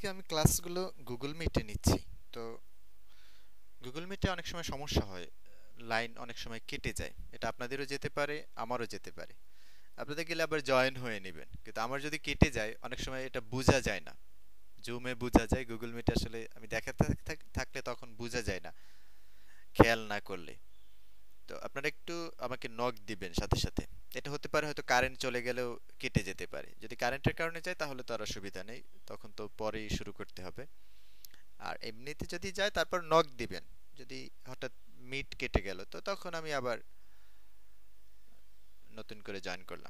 আমি ক্লাসগুলো গুগল মিটে নিচ্ছি। তো গুগল মিটে অনেক সময় সমস্যা হয়, লাইন অনেক সময় কেটে যায়। এটা আপনাদেরও যেতে পারে, আমারও যেতে পারে। আপনাদের গেলে আবার জয়েন হয়ে নেবেন, কিন্তু আমার যদি কেটে যায় অনেক সময় এটা বোঝা যায় না। জুমে বোঝা যায়, গুগল মিটে আসলে আমি দেখাতে থাকলে তখন বোঝা যায় না, খেয়াল না করলে। তো আপনারা একটু আমাকে নক দিবেন সাথে সাথে। এটা হতে পারে হয়তো কারেন্ট চলে গেলেও কেটে যেতে পারে। যদি কারেন্টের কারণে যায় তাহলে তো আর অসুবিধা নেই, তখন তো পরেই শুরু করতে হবে। আর এমনিতে যদি যায় তারপর নক দিবেন। যদি হঠাৎ মিট কেটে গেল তো তখন আমি আবার নতুন করে জয়েন করলাম।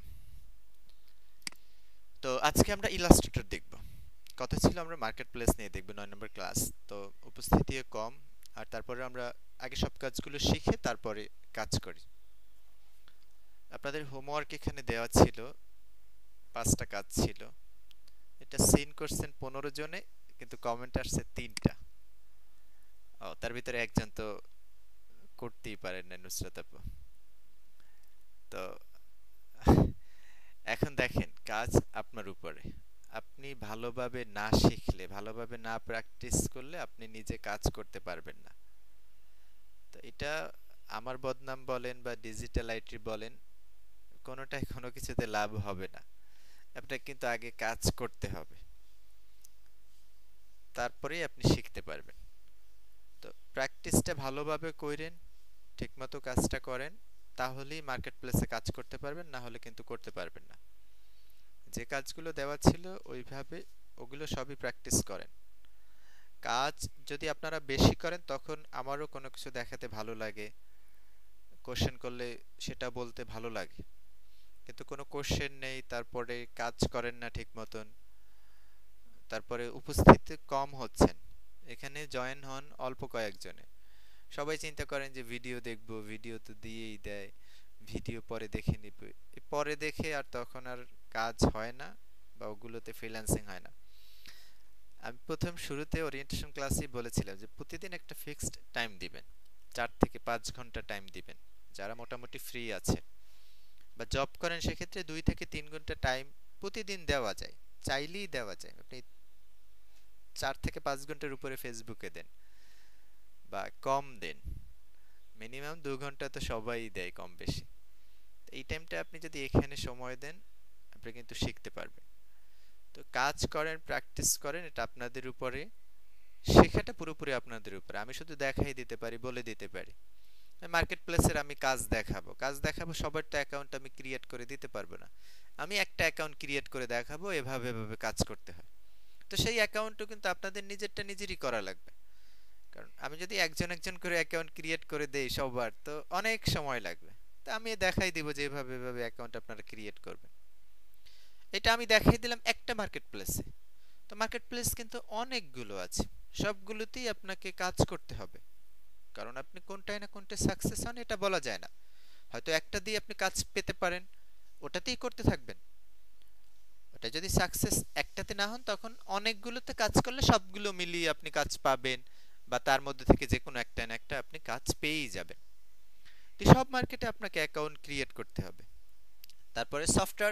তো আজকে আমরা ইলাস্ট্রেটর দেখব। কথা ছিল আমরা মার্কেট প্লেস নিয়ে দেখব 9 নম্বর ক্লাস। তো উপস্থিতিও কম, আর তারপরে আমরা আগে সব কাজগুলো শিখে তারপরে কাজ করি। আপনাদের হোমওয়ার্ক এখানে দেওয়া ছিল, 5টা কাজ ছিল। এটা সিন করছেন 15 জনে, কিন্তু কমেন্ট আসছে 3টা। ও, তার ভিতরে একজন তো করতেই পারেন না, নুসরাত আপু। তো এখন দেখেন, কাজ আপনার উপরে। আপনি ভালোভাবে না শিখলে, ভালোভাবে না প্র্যাকটিস করলে আপনি নিজে কাজ করতে পারবেন না। তো এটা আমার বদনাম বলেন বা ডিজিটাল আইটি বলেন, কোনোটাই কোনো কিছুতে লাভ হবে না। আপনাকে কিন্তু আগে কাজ করতে হবে, তারপরেই আপনি শিখতে পারবেন। তো প্র্যাকটিসটা ভালোভাবে কইরেন, ঠিকমতো কাজটা করেন, তাহলেই মার্কেট প্লেসে কাজ করতে পারবেন, না হলে কিন্তু করতে পারবেন না। যে কাজগুলো দেওয়া ছিল ওইভাবে ওগুলো সবই প্র্যাকটিস করেন। কাজ যদি আপনারা বেশি করেন তখন আমারও কোনো কিছু দেখাতে ভালো লাগে, কোশ্চেন করলে সেটা বলতে ভালো লাগে। কিন্তু কোনো কোশ্চেন নেই, তারপরে কাজ করেন না ঠিক মতন, তারপরে উপস্থিতি কম হচ্ছেন। এখানে জয়েন হন অল্প কয়েকজনে। সবাই চিন্তা করেন যে ভিডিও দেখবো, ভিডিও তো দিয়েই দেয়, ভিডিও পরে দেখে নিব। পরে দেখে আর তখন আর কাজ হয় না, বা ওগুলোতে ফ্রিল্যান্সিং হয় না। আমি প্রথম শুরুতে ওরিয়েন্টেশন ক্লাসেই বলেছিলাম যে প্রতিদিন একটা ফিক্সড টাইম দিবেন, 4 থেকে 5 ঘন্টা টাইম দিবেন। যারা মোটামুটি ফ্রি আছে বা জব করেন সেক্ষেত্রে 2 থেকে 3 ঘন্টা টাইম প্রতিদিন দেওয়া যায়, চাইলেই দেওয়া যায়। আপনি 4 থেকে 5 ঘন্টার উপরে ফেসবুকে দেন বা কম দেন, মিনিমাম 2 ঘন্টা তো সবাই দেয় কম বেশি। এই টাইমটা আপনি যদি এখানে সময় দেন, আপনি কিন্তু শিখতে পারবেন। তো কাজ করেন, প্র্যাকটিস করেন, এটা আপনাদের উপরে। শেখাটা পুরোপুরি আপনাদের উপরে। আমি শুধু দেখাই দিতে পারি, বলে দিতে পারি। মার্কেট প্লেসের আমি কাজ দেখাবো, কাজ দেখাবো, সবার তো অ্যাকাউন্ট আমি ক্রিয়েট করে দিতে পারবো না। আমি একটা অ্যাকাউন্ট ক্রিয়েট করে দেখাবো এভাবে এভাবে কাজ করতে হয়। তো সেই অ্যাকাউন্টও কিন্তু আপনাদের নিজেরটা নিজেরই করা লাগবে। কারণ আমি যদি একজন একজন করে অ্যাকাউন্ট ক্রিয়েট করে দেই সবার, তো অনেক সময় লাগবে। তা আমি দেখাই দিব যে এভাবে এভাবে অ্যাকাউন্ট আপনারা ক্রিয়েট করবেন। এটা আমি দেখাই দিলাম একটা মার্কেট প্লেসে। তো মার্কেট প্লেস কিন্তু অনেকগুলো আছে, সবগুলোতেই আপনাকে কাজ করতে হবে। কারণ আপনি কোনটায় না কোনটায় সাকসেস হন এটা বলা যায় না। হয়তো একটা দিয়ে আপনি কাজ পেতে পারেন, ওটাতেই করতে থাকবেন। ওটা যদি সাকসেস একটাতে না হন, তখন অনেকগুলোতে কাজ করলে সবগুলো মিলিয়ে আপনি কাজ পাবেন, বা তার মধ্যে থেকে যে কোনো একটা না একটা আপনি কাজ পেয়েই যাবেন। তো সব মার্কেটে আপনাকে অ্যাকাউন্ট ক্রিয়েট করতে হবে। তারপরে সফটওয়্যার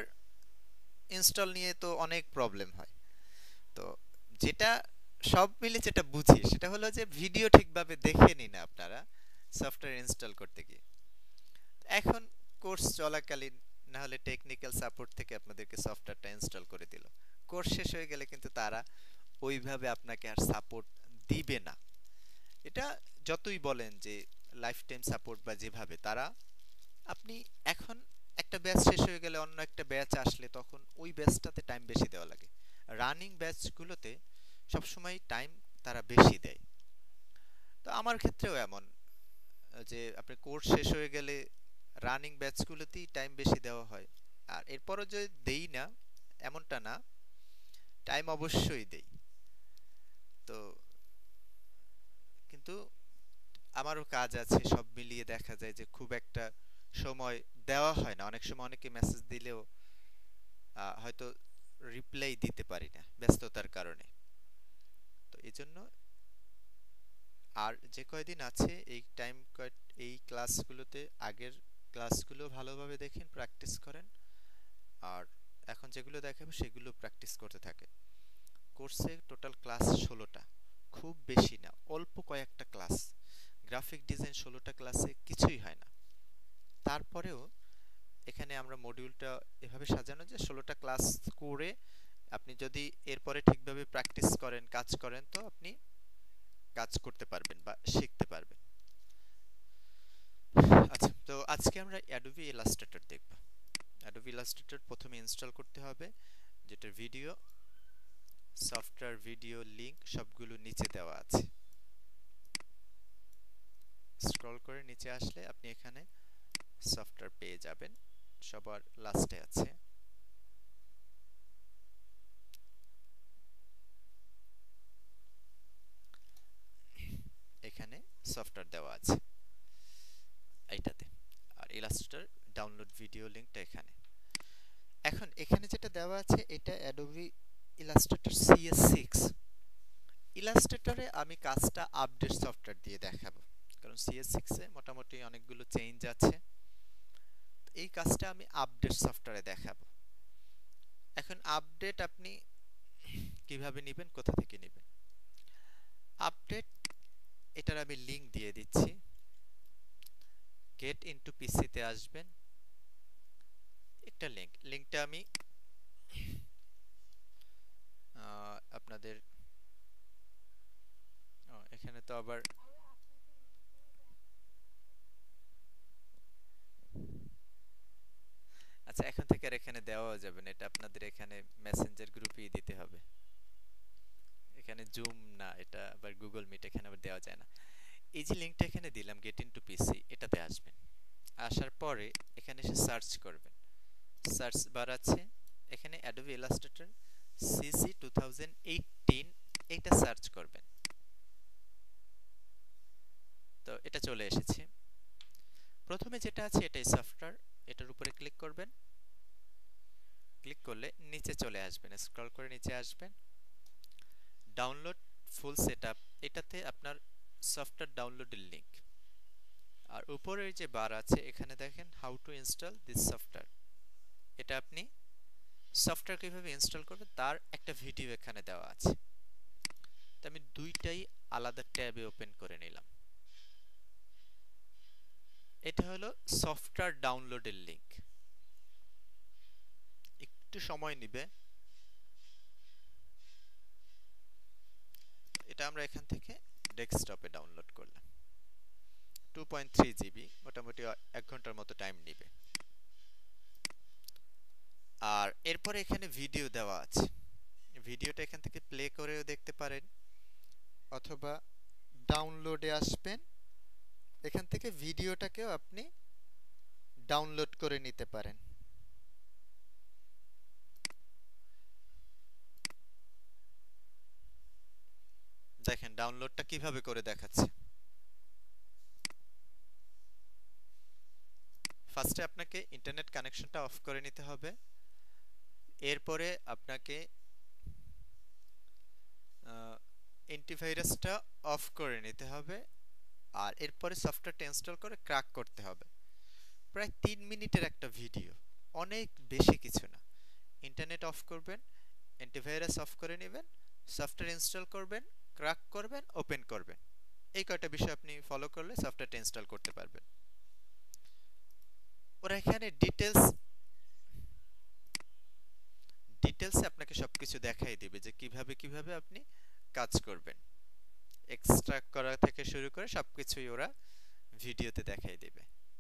ইনস্টল নিয়ে তো অনেক প্রবলেম হয়। তো যেটা সব মিলে যেটা বুঝি সেটা হলো যে ভিডিও ঠিকভাবে দেখে নিন আপনারা সফটওয়্যার ইনস্টল করতে গিয়ে। এখন কোর্স চলাকালীন না হলে টেকনিক্যাল সাপোর্ট থেকে আপনাদেরকে সফটওয়্যারটা ইনস্টল করে দিল, কোর্স শেষ হয়ে গেলে কিন্তু তারা ওইভাবে আপনাকে আর সাপোর্ট দিবে না। এটা যতই বলেন যে লাইফ টাইম সাপোর্ট বা যেভাবে তারা, আপনি এখন একটা ব্যাচ শেষ হয়ে গেলে অন্য একটা ব্যাচ আসলে তখন ওই ব্যাচটাতে টাইম বেশি দেওয়া লাগে। রানিং ব্যাচগুলোতে সবসময় টাইম তারা বেশি দেয়। তো আমার ক্ষেত্রেও এমন, যে আপনার কোর্স শেষ হয়ে গেলে রানিং ব্যাচগুলোতেই টাইম বেশি দেওয়া হয়। আর এরপরও যে দেই না এমনটা না, টাইম অবশ্যই দেই। তো কিন্তু আমারও কাজ আছে, সব মিলিয়ে দেখা যায় যে খুব একটা সময় দেওয়া হয় না। অনেক সময় অনেকে মেসেজ দিলেও হয়তো রিপ্লাই দিতে পারি না ব্যস্ততার কারণে। তো এই জন্য আর যে কয়দিন আছে এই এই ক্লাসগুলোতে আগের ক্লাসগুলো ভালোভাবে দেখেন, প্র্যাকটিস করেন। আর এখন যেগুলো দেখাবো সেগুলো প্র্যাকটিস করতে থাকে। কোর্সে টোটাল ক্লাস 16টা, খুব বেশি না, অল্প কয়েকটা ক্লাস। গ্রাফিক ডিজাইন 16টা ক্লাসে কিছুই হয় না। তারপরেও এখানে আমরা মডিউলটা এভাবে সাজানো যে 16টা ক্লাস করে আপনি যদি এরপরে ঠিকভাবে প্র্যাকটিস করেন, কাজ করেন, তো আপনি কাজ করতে পারবেন বা শিখতে পারবেন। আচ্ছা, তো আজকে আমরা অ্যাডোবি ইলাস্ট্রেটর দেখব। অ্যাডোবি ইলাস্ট্রেটর প্রথমে ইনস্টল করতে হবে, যেটার ভিডিও, সফটওয়্যার, ভিডিও লিংক সবগুলো নিচে দেওয়া আছে। স্ক্রল করে নিচে আসলে আপনি এখানে সফটওয়্যার পেয়ে যাবেন, সবার লাস্টে আছে। এখানে সফটওয়্যার দেওয়া আছে এইটাতে, আর ইলাস্ট্রেটর ডাউনলোড ভিডিও লিংকটা এখানে। এখন এখানে যেটা দেওয়া আছে এটা অ্যাডোবি ইলাস্ট্রেটর CS6। ইলাস্ট্রেটরে আমি কাজটা আপডেট সফটওয়্যার দিয়ে দেখাবো, কারণ CS6 এ মোটামুটি অনেকগুলো চেঞ্জ আছে। এই কাজটা আমি আপডেট সফটওয়্যারে দেখাবো। এখন আপডেট আপনি কিভাবে নেবেন, কোথা থেকে নেবেন? আপডেট এটার আমি লিংক দিয়ে দিচ্ছি। গেট ইনটু পিসি তে আসবেন, একটা লিংকটা আমি আপনাদের এখানে তো আবার আচ্ছা, এখন থেকে আর এখানে দেওয়া যাবে না, এটা আপনাদের এখানে মেসেঞ্জার গ্রুপেই দিতে হবে। এখানে জুম না, এটা আবার গুগল মিট, এখানে আবার দেওয়া যায় না। এই যে লিংকটা এখানে দিলাম, গেট ইনটু পিসি, এটাতে আসবেন। আসার পরে এখানে এসে সার্চ করবেন, সার্চ বার আছে, এখানে অ্যাডোবি ইলাস্ট্রেটর সিসি 2018 এটা সার্চ করবেন। তো এটা চলে এসেছে। প্রথমে যেটা আছে এটাই সফটওয়্যার, এটার উপরে ক্লিক করবেন। ক্লিক করলে নিচে চলে আসবেন, স্ক্রল করে নিচে আসবেন, ডাউনলোড ফুল সেটআপ, এটাতে আপনার সফটওয়্যার ডাউনলোডের লিংক। আর উপরের যে বার আছে এখানে দেখেন how to install this software, এটা আপনি সফটওয়্যার কিভাবে ইনস্টল করবেন তার একটা ভিডিও এখানে দেওয়া আছে। তো আমি দুইটাই আলাদা ট্যাবে ওপেন করে নিলাম। এটা হলো সফটওয়্যার ডাউনলোডের লিংক, একটু সময় নেবে। এটা আমরা এখান থেকে ডেস্কটপে ডাউনলোড করলাম, 2.3 জিবি, মোটামুটি 1 ঘন্টার মতো টাইম নেবে। আর এরপরে এখানে ভিডিও দেওয়া আছে, ভিডিওটা এখান থেকে প্লে করেও দেখতে পারেন, অথবা ডাউনলোডে আসবেন, এখান থেকে ভিডিওটাকেও আপনি ডাউনলোড করে নিতে পারেন। দেখেন ডাউনলোডটা কিভাবে করে দেখাচ্ছে। ফার্স্টে আপনাকে ইন্টারনেট কানেকশনটা অফ করে নিতে হবে, এরপরে আপনাকে অ্যান্টিভাইরাসটা অফ করে নিতে হবে, আর এরপরে সফটওয়্যারটা ইনস্টল করে ক্র্যাক করতে হবে। প্রায় 3 মিনিটের একটা ভিডিও, অনেক বেশি কিছু না। ইন্টারনেট অফ করবেন, অ্যান্টিভাইরাস অফ করে নেবেন, সফটওয়্যার ইনস্টল করবেন, ক্র্যাক করবেন, ওপেন করবেন। এই কয়টা বিষয় আপনি ফলো করলে সফটওয়্যারটা ইনস্টল করতে পারবেন। ওরা এখানে ডিটেলসে আপনাকে সবকিছু দেখাই দিবে যে কিভাবে কিভাবে আপনি কাজ করবেন, এক্সট্রাক্ট করা থেকে শুরু করে সবকিছুই ওরা ভিডিওতে দেখাই দিবে।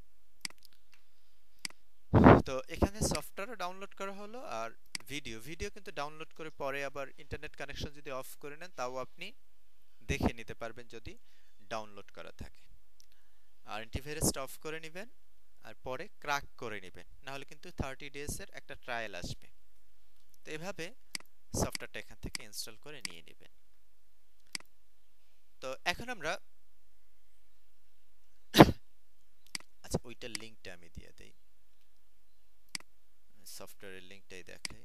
তো এখানে সফটওয়্যারও ডাউনলোড করা হলো, আর ভিডিও কিন্তু ডাউনলোড করে পরে আবার ইন্টারনেট কানেকশন যদি অফ করে নেন তাও আপনি দেখে নিতে পারবেন যদি ডাউনলোড করা থাকে। আর অ্যান্টিভাইরাসটা অফ করে নেবেন, আর পরে ক্র্যাক করে নেবেন, না হলে কিন্তু 30 ডেজ এর একটা ট্রায়াল আসবে। তো এভাবে সফটওয়্যারটা এখান থেকে ইনস্টল করে নিয়ে নেবেন। তো এখন আমরা আচ্ছা, ওইটার লিংকটা আমি দিয়ে দেই, সফটওয়্যারের লিংকটাই দেখাই।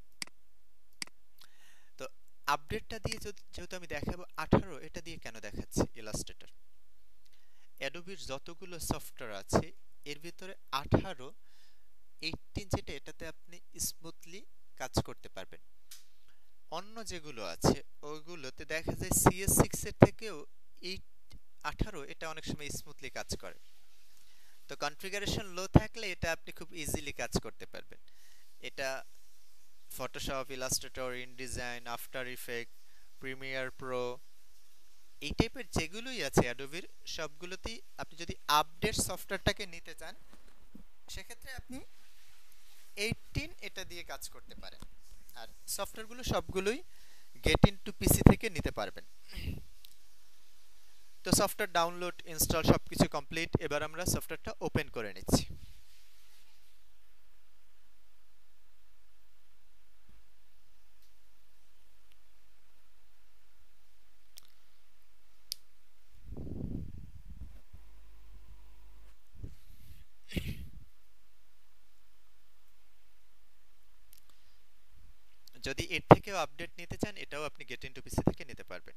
তো আপডেটটা দিয়ে যেহেতু আমি দেখাবো 18, এটা দিয়ে কেন দেখাচ্ছি? ইলাস্ট্রেটর অ্যাডোবির যতগুলো সফটওয়্যার আছে এর ভিতরে 18 যেটা, এটাতে আপনি স্মুথলি কাজ করতে পারবেন। অন্য যেগুলো আছে ওইগুলোতে দেখা যায় CS6 এর থেকেও 8 18 এটা অনেক সময় স্মুথলি কাজ করে। তো কনফিগারেশন লো থাকলে এটা আপনি খুব ইজিলি কাজ করতে পারবেন। এটা Photoshop, Illustrator, InDesign, after effect, premiere pro, এই টাইপের যেগুলোই আছে অ্যাডোবির সবগুলোতেই আপনি যদি আপডেট সফটওয়্যারটাকে নিতে চান সেক্ষেত্রে আপনি 18 এটা দিয়ে কাজ করতে পারেন। আর সফটওয়্যারগুলো সবগুলোই গেট ইনটু পিসি থেকে নিতে পারবেন। তো সফটওয়্যার ডাউনলোড, ইনস্টল সবকিছু কমপ্লিট। এবার আমরা সফটওয়্যারটা ওপেন করে নিচ্ছি। যদি এর থেকেও আপডেট নিতে চান এটাও আপনি গেট ইনটু পিসি থেকে নিতে পারবেন।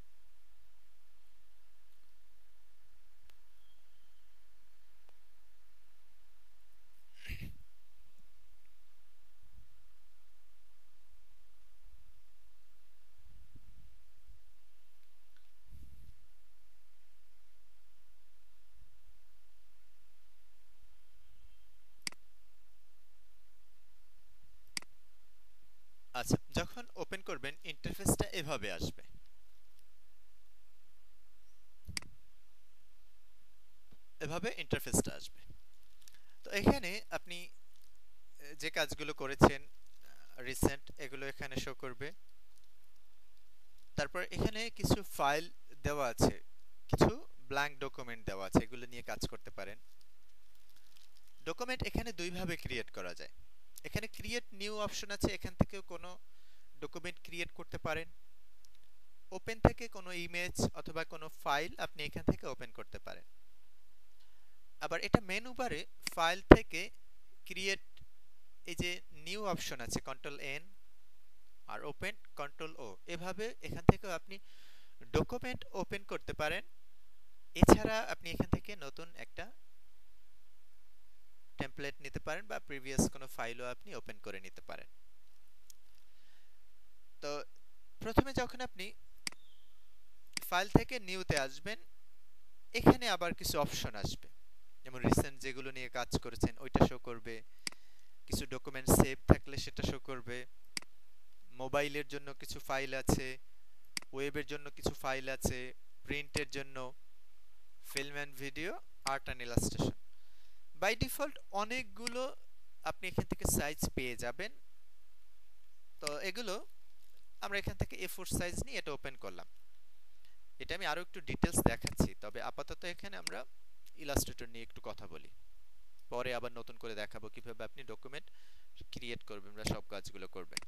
আচ্ছা, যখন ওপেন করবেন ইন্টারফেসটা এভাবে আসবে। এভাবে ইন্টারফেসটা আসবে। তো এখানে আপনি যে কাজগুলো করেছেন রিসেন্ট এগুলো এখানে শো করবে। তারপর এখানে কিছু ফাইল দেওয়া আছে, কিছু ব্ল্যাঙ্ক ডকুমেন্ট দেওয়া আছে, এগুলো নিয়ে কাজ করতে পারেন। ডকুমেন্ট এখানে দুই ভাবে ক্রিয়েট করা যায়। এখানে ক্রিয়েট নিউ অপশন আছে, এখান থেকেও কোনো ডকুমেন্ট ক্রিয়েট করতে পারেন। ওপেন থেকে কোনো ইমেজ অথবা কোনো ফাইল আপনি এখান থেকে ওপেন করতে পারেন। আবার এটা মেনু বারে ফাইল থেকে ক্রিয়েট, এই যে নিউ অপশন আছে কন্ট্রোল এন আর ওপেন কন্ট্রোল ও, এভাবে এখান থেকেও আপনি ডকুমেন্ট ওপেন করতে পারেন। এছাড়া আপনি এখান থেকে নতুন একটা টেমপ্লেট নিতে পারেন বা প্রিভিয়াস কোনো ফাইলও আপনি ওপেন করে নিতে পারেন। তো প্রথমে যখন আপনি ফাইল থেকে নিউতে আসবেন এখানে আবার কিছু অপশন আসবে, যেমন রিসেন্ট যেগুলো নিয়ে কাজ করেছেন ওইটা শো করবে, কিছু ডকুমেন্ট সেভ থাকলে সেটা শো করবে, মোবাইলের জন্য কিছু ফাইল আছে, ওয়েবের জন্য কিছু ফাইল আছে, প্রিন্টের জন্য, film and video, art and illustration. By default অনেকগুলো আপনি এখান থেকে সাইজ পেয়ে যাবেন। তো এগুলো আমরা এখান থেকে A4 সাইজ নিয়ে এটা ওপেন করলাম। এটা আমি আরো একটু ডিটেলস দেখাচ্ছি, তবে আপাতত এখানে আমরা ইলাস্ট্রেটর নিয়ে একটু কথা বলি, পরে আবার নতুন করে দেখাবো কিভাবে আপনি ডকুমেন্ট ক্রিয়েট করবেন বা সব কাজগুলো করবেন।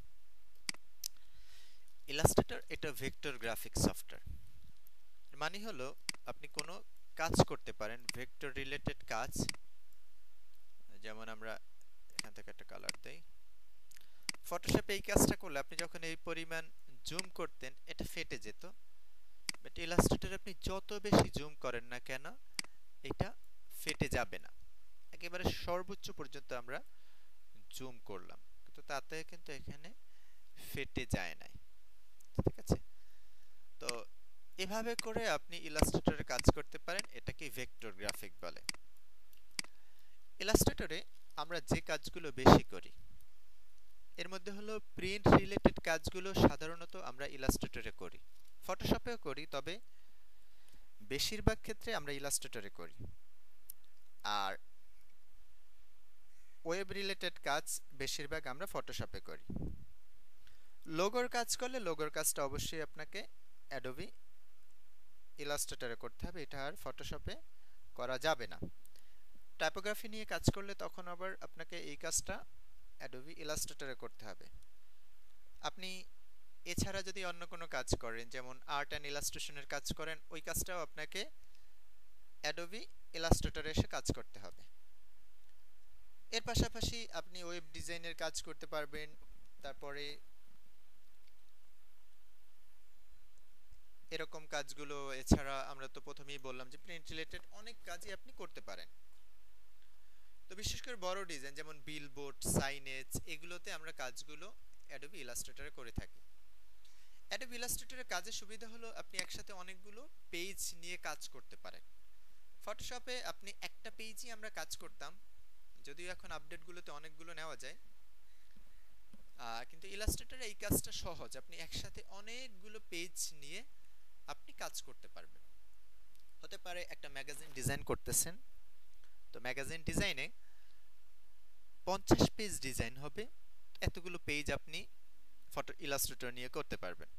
ইলাস্ট্রেটর এটা ভেক্টর গ্রাফিক্স সফটওয়্যার। মানে হলো আপনি কোনো কাজ করতে পারেন ভেক্টর রিলেটেড কাজ, যেমন আমরা এখান থেকে একটা কালার দেই। ফটোশপে এই কাজটা করলে আপনি যখন এই পরিমাণ জুম করতেন এটা ফেটে যেত, বাট ইলাস্ট্রেটর আপনি যত বেশি জুম করেন না কেন এটা ফেটে যাবে না। একেবারে সর্বোচ্চ পর্যন্ত আমরা জুম করলাম কিন্তু তাতে কিন্তু এখানে ফেটে যায় নাই, ঠিক আছে? তো এভাবে করে আপনি ইলাস্ট্রেটরে কাজ করতে পারেন, এটাকে ভেক্টর গ্রাফিক বলে। ইলাস্ট্রেটরে আমরা যে কাজগুলো বেশি করি এর মধ্যে হলো প্রিন্ট রিলেটেড কাজগুলো সাধারণত আমরা ইলাস্ট্রেটরে করি, ফটোশপেও করি, তবে বেশিরভাগ ক্ষেত্রে আমরা ইলাস্ট্রেটরে করি। আর ওয়েব রিলেটেড কাজ বেশিরভাগ আমরা ফটোশপে করি। লোগোর কাজ করলে লোগোর কাজটা অবশ্যই আপনাকে অ্যাডোবি ইলাস্ট্রেটরে করতে হবে, এটা আর ফটোশপে করা যাবে না। টাইপোগ্রাফি নিয়ে কাজ করলে তখন আবার আপনাকে এই কাজটা অ্যাডোবি ইলাস্ট্রেটরে করতে হবে। আপনি এছাড়া যদি অন্য কোনো কাজ করেন, যেমন আর্ট অ্যান্ড ইলাস্ট্রেশনের কাজ করেন, ওই কাজটাও আপনাকে অ্যাডোবি ইলাস্ট্রেটরে এসে কাজ করতে হবে। এর পাশাপাশি আপনি ওয়েব ডিজাইনের কাজ করতে পারবেন। তারপরে এরকম কাজগুলো, এছাড়া আমরা তো প্রথমেই বললাম যে প্রিন্ট রিলেটেড অনেক কাজই আপনি করতে পারেন। তো বিশেষ করে বড় ডিজাইন যেমন বিলবোর্ড, সাইনেজ, এগুলোতে আমরা কাজগুলো অ্যাডোবি ইলাস্ট্রেটরে করে থাকি। অ্যাডোবি ইলাস্ট্রেটরের কাজের সুবিধা হলো আপনি একসাথে অনেকগুলো পেজ নিয়ে কাজ করতে পারেন। ফটোশপে আপনি একটা পেজই আমরা কাজ করতাম, যদিও এখন আপডেটগুলোতে অনেকগুলো নেওয়া যায়, কিন্তু ইলাস্ট্রেটরে এই কাজটা সহজ, আপনি একসাথে অনেকগুলো পেজ নিয়ে আপনি কাজ করতে পারবেন। হতে পারে একটা ম্যাগাজিন ডিজাইন করতেছেন, তো ম্যাগাজিন ডিজাইনে 50 পেজ ডিজাইন হবে, এতগুলো পেজ আপনি ফটো ইলাস্ট্রেটর নিয়ে করতে পারবেন।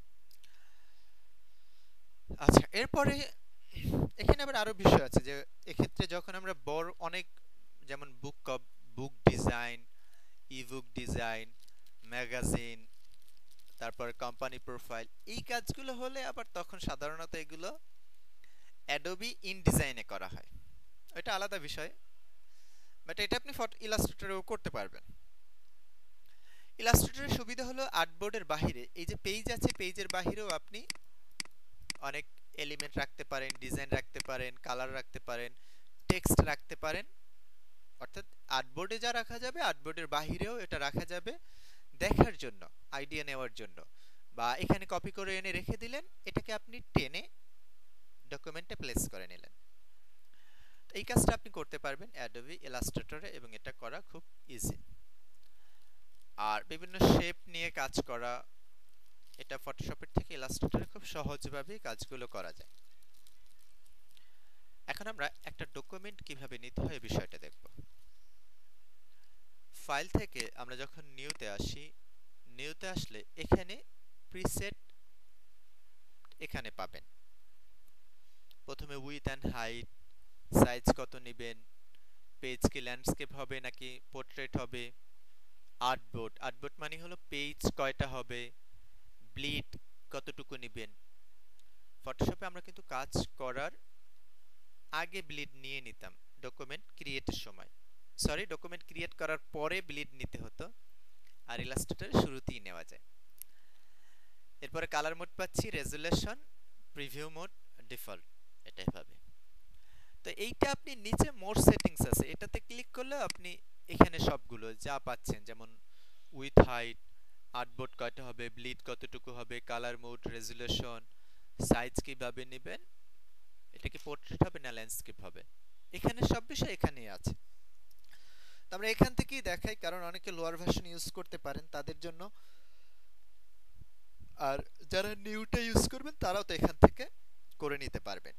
আচ্ছা, এরপরে এখানে আবার আরো বিষয় আছে যে এক্ষেত্রে যখন আমরা বড় অনেক, যেমন book design, ebook design, magazine, তারপর কোম্পানি প্রোফাইল, এই কাজগুলো হলে আবার তখন সাধারণত এগুলো অ্যাডোবি ইনডিজাইনে করা হয়, এটা আলাদা বিষয়, বাট এটা আপনি ফটো ইলাস্ট্রেটরেও করতে পারবেন। ইলাস্ট্রেটরের সুবিধা হলো আর্টবোর্ডের বাহিরে এই যে পেজ আছে, পেজের বাহিরেও আপনি অনেক এলিমেন্ট রাখতে পারেন, ডিজাইন রাখতে পারেন, কালার রাখতে পারেন, টেক্সট রাখতে পারেন। অর্থাৎ আর্টবোর্ডে যা রাখা যাবে আর্টবোর্ডের বাহিরেও এটা রাখা যাবে, দেখার জন্য, আইডিয়া নেওয়ার জন্য, বা এখানে কপি করে এনে রেখে দিলেন, এটাকে আপনি টেনে ডকুমেন্টে প্লেস করে নিলেন। এই কাজটা আপনি করতে পারবেন অ্যাডোবি ইলাস্ট্রেটরে এবং এটা করা খুব ইজি। আর বিভিন্ন শেপ নিয়ে কাজ করা, এটা ফটোশপের থেকে ইলাস্ট্রেটরে খুব সহজভাবে কাজগুলো করা যায়। এখন আমরা একটা ডকুমেন্ট কিভাবে নিতে হয় বিষয়টা দেখব। ফাইল থেকে আমরা যখন নিউতে আসি, নিউতে আসলে এখানে প্রিসেট এখানে পাবেন। প্রথমে উইথ অ্যান্ড হাইট, সাইজ কত নেবেন, পেজ কি ল্যান্ডস্কেপ হবে নাকি পোর্ট্রেট হবে, আর্টবোর্ড, আর্টবোর্ড মানে হলো পেজ কয়টা হবে, ব্লিড কতটুকু নেবেন। ফটোশপে আমরা কিন্তু কাজ করার আগে ব্লিড নিয়ে নিতাম ডকুমেন্ট ক্রিয়েটের সময়, সরি ডকুমেন্ট ক্রিয়েট করার পরে ব্লিড নিতে হতো, আর ইলাস্ট্রেটরে শুরুতেই নেওয়া যায়। এরপরে কালার মোড পাচ্ছি, রেজুলেশন, প্রিভিউ মোড, ডিফল্ট, এটাই পাবে। তো এইটা আপনি নিচে মোর সেটিংস আছে, এটাতে ক্লিক করলে আপনি এখানে সবগুলো যা পাচ্ছেন, যেমন উইথ হাইট, আর্টবোর্ড কয়টা হবে, ব্লিড কতটুকু হবে, কালার মোড, রেজুলেশন, সাইজ কিভাবে নেবেন, এটা কি পোর্ট্রেট হবে না ল্যান্ডস্কেপ হবে, এখানে সব বিষয় এখানেই আছে। তো আমরা এখান থেকেই দেখাই, কারণ অনেকে লোয়ার ভার্সন ইউজ করতে পারেন তাদের জন্য, আর যারা নিউটা ইউজ করবেন তারাও তো এখান থেকে করে নিতে পারবেন।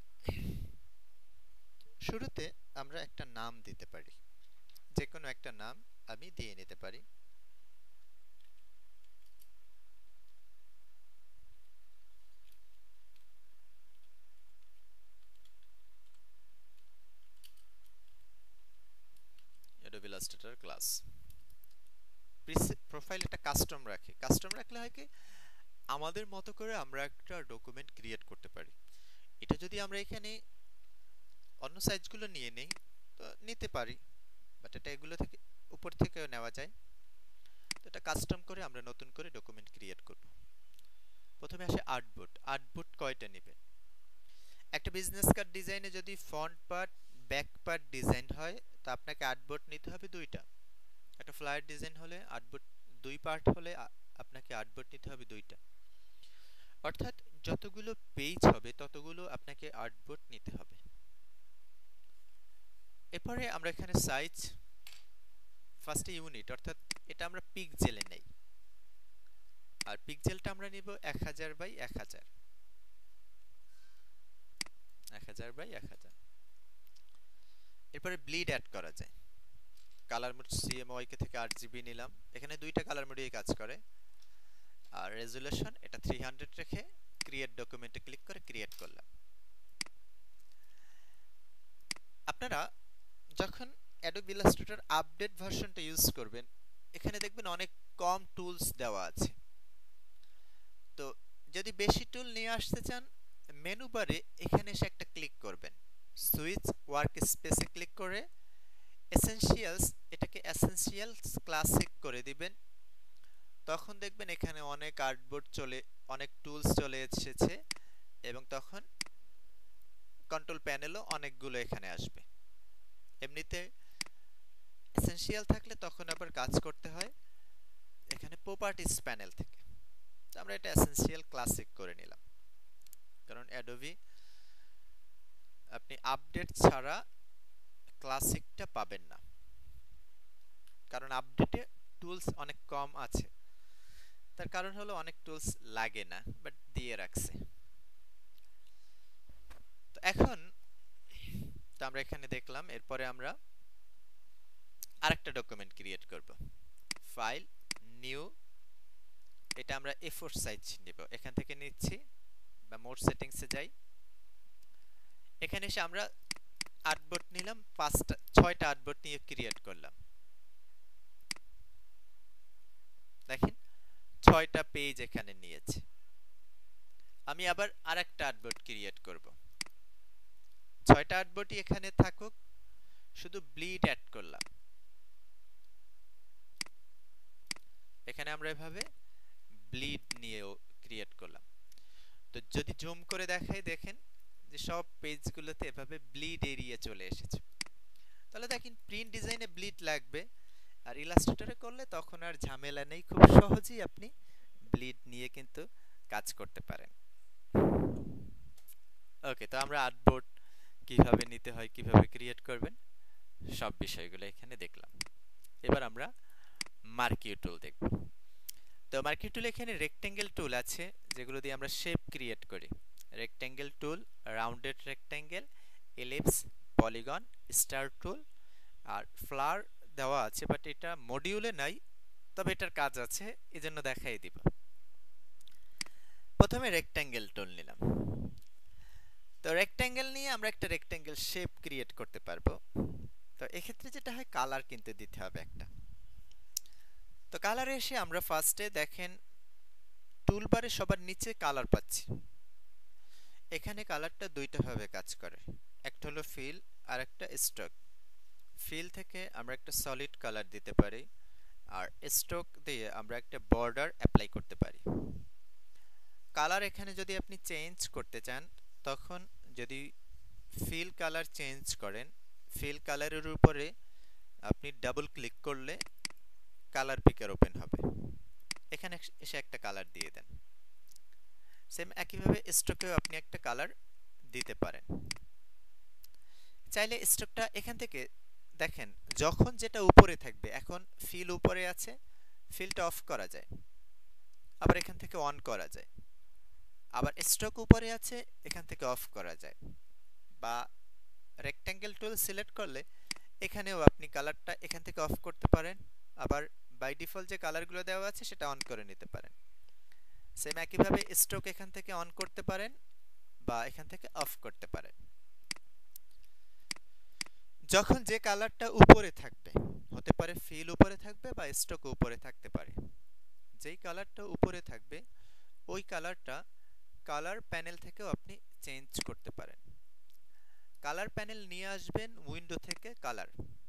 শুরুতে আমরা একটা নাম দিতে পারি, যে কোনো একটা নাম আমি দিয়ে নিতে পারি। অ্যাডোবি ইলাস্ট্রেটর ক্লাস প্রোফাইল একটা কাস্টম রাখি, কাস্টম রাখলে হয় কি আমাদের মতো করে আমরা একটা ডকুমেন্ট ক্রিয়েট করতে পারি। এটা যদি আমরা এখানে অন্য সাইজগুলো নিয়ে নেই তো নিতে পারি, বাট এটা এগুলো থেকে উপর থেকেও নেওয়া যায়। তো এটা কাস্টম করে আমরা নতুন করে ডকুমেন্ট ক্রিয়েট করব। প্রথমে আসে আর্টবোর্ড, আর্টবোর্ড কয়টা নেবেন। একটা বিজনেস কার্ড ডিজাইনে যদি font part, back part design হয় তো আপনাকে আর্টবোর্ড নিতে হবে দুইটা। একটা ফ্লায়ার ডিজাইন হলে আর্টবোর্ড দুই পার্ট হলে আপনাকে আর্টবোর্ড নিতে হবে দুইটা। অর্থাৎ যতগুলো পেজ হবে ততগুলো আপনাকে আর্টবোর্ড নিতে হবে। এরপরে আমরা এখানে সাইজ, ফার্স্টে ইউনিট, অর্থাৎ এটা আমরা পিক্সেলে নেই, আর পিক্সেলটা আমরা নিব 1000 বাই 1000, 1000 বাই 1000। এরপরে ব্লিড অ্যাড করা যায়, কালার মোড CMYK থেকে 8GB নিলাম, এখানে দুইটা কালার মোডেই কাজ করে। আর রেজুলেশন এটা 300 রেখে ক্রিয়েট ডকুমেন্টে ক্লিক করে ক্রিয়েট করলাম। আপনারা যখন অ্যাডোবি ইলাস্ট্রেটর আপডেট ভার্সনটা ইউজ করবেন, এখানে দেখবেন অনেক কম টুলস দেওয়া আছে। তো যদি বেশি টুল নিয়ে আসতে চান, মেনু বারে এখানে এসে একটা ক্লিক করবেন, সুইচ ওয়ার্ক স্পেসে ক্লিক করে এসেনশিয়ালস, এটাকে এসেনশিয়ালস ক্লাসিক করে দিবেন। তখন দেখবেন এখানে অনেক আর্টবোর্ড অনেক টুলস চলে এসেছে, এবং তখন কন্ট্রোল প্যানেলও অনেকগুলো এখানে আসবে। এমনিতে এসেনশিয়াল থাকলে তখন আবার কাজ করতে হয় এখানে প্রপার্টিজ প্যানেল থেকে। তো আমরা এটা এসেনশিয়াল ক্লাসিক করে নিলাম, কারণ অ্যাডোবি আপনি আপডেট ছাড়া ক্লাসিকটা পাবেন না, কারণ আপডেটে টুলস অনেক কম আছে। তার কারণ হলো অনেক টুলস লাগে না, বাট দিয়ে রাখছে। তো এখন তো আমরা এখানে দেখলাম, এরপরে আমরা আরেকটা ডকুমেন্ট ক্রিয়েট করব। ফাইল, নিউ, এটা আমরা A4 সাইজ নিব। এখান থেকে নিচ্ছি বা মোড সেটিংসে যাই। এখানে এসে আমরা আর্টবোর্ড নিলাম, 6টা আর্টবোর্ড নিয়ে ক্রিয়েট করলাম। দেখেন 6টা পেজ এখানে নিয়েছে। আমি আবার আরেকটা আর্টবোর্ড ক্রিয়েট করব। 6টা আর্টবোর্ডই এখানে থাকুক, শুধু ব্লিড অ্যাড করলাম। এখানে আমরা এভাবে ব্লিড নিয়েও ক্রিয়েট করলাম। তো যদি জুম করে দেখাই, দেখেন যে সব পেজগুলোতে এভাবে ব্লিড এরিয়া চলে এসেছে। তাহলে দেখেন প্রিন্ট ডিজাইনে ব্লিড লাগবে, আর ইলাস্ট্রেটরে করলে তখন আর ঝামেলা নেই, খুব সহজেই আপনি ব্লিড নিয়ে কিন্তু কাজ করতে পারেন। ওকে, তো আমরা আর্টবোর্ড কিভাবে নিতে হয়, কিভাবে ক্রিয়েট করবেন, সব বিষয়গুলো এখানে দেখলাম। এবার আমরা মার্কিউ টুল দেখব। তো মার্কিউ টুল এখানে রেক্টেঙ্গেল টুল আছে, যেগুলো দিয়ে আমরা শেপ ক্রিয়েট করি। Rectangle tool, rounded rectangle, ellipse, polygon, star tool আর ফ্লাওয়ার দেওয়া আছে, বাট এটা মডিউলে নাই, তবে এটার কাজ আছে, এজন্য দেখাই দিব। প্রথমে রেক্টেঙ্গেল টুল নিলাম। তো রেক্টেঙ্গেল নিয়ে আমরা একটা রেক্টেঙ্গেল শেপ ক্রিয়েট করতে পারবো। তো এক্ষেত্রে যেটা হয়, কালার কিন্তু দিতে হবে একটা। তো কালারে এসে আমরা ফার্স্টে দেখেন টুলবারে সবার নিচে কালার পাচ্ছি। এখানে কালারটা দুইটা ভাবে কাজ করে, একটা হলো ফিল আর একটা স্ট্রোক। ফিল থেকে আমরা একটা সলিড কালার দিতে পারি, আর স্ট্রোক দিয়ে আমরা একটা বর্ডার অ্যাপ্লাই করতে পারি। কালার এখানে যদি আপনি চেঞ্জ করতে চান, তখন যদি ফিল কালার চেঞ্জ করেন, ফিল কালারের উপরে আপনি ডাবল ক্লিক করলে কালার পিকার ওপেন হবে। এখানে এসে একটা কালার দিয়ে দেন। সেম একইভাবে স্ট্রোকেও আপনি একটা কালার দিতে পারেন। চাইলে স্ট্রোকটা এখান থেকে দেখেন, যখন যেটা উপরে থাকবে, এখন ফিল উপরে আছে, ফিলটা অফ করা যায়, আবার এখান থেকে অন করা যায়। আবার স্ট্রোক উপরে আছে, এখান থেকে অফ করা যায়। বা রেক্ট্যাঙ্গেল টুল সিলেক্ট করলে এখানেও আপনি কালারটা এখান থেকে অফ করতে পারেন, আবার বাই ডিফল্ট যে কালারগুলো দেওয়া আছে সেটা অন করে নিতে পারেন। সেম একইভাবে স্ট্রোক এখান থেকে অন করতে পারেন বা এখান থেকে অফ করতে পারেন। যখন যে কালারটা উপরে থাকবে, হতে পারে ফিল উপরে থাকবে বা স্ট্রোক উপরে থাকতে পারে, যেই কালারটা উপরে থাকবে ওই কালারটা কালার প্যানেল থেকেও আপনি চেঞ্জ করতে পারেন। কালার প্যানেল নিয়ে আসবেন উইন্ডো থেকে, কালার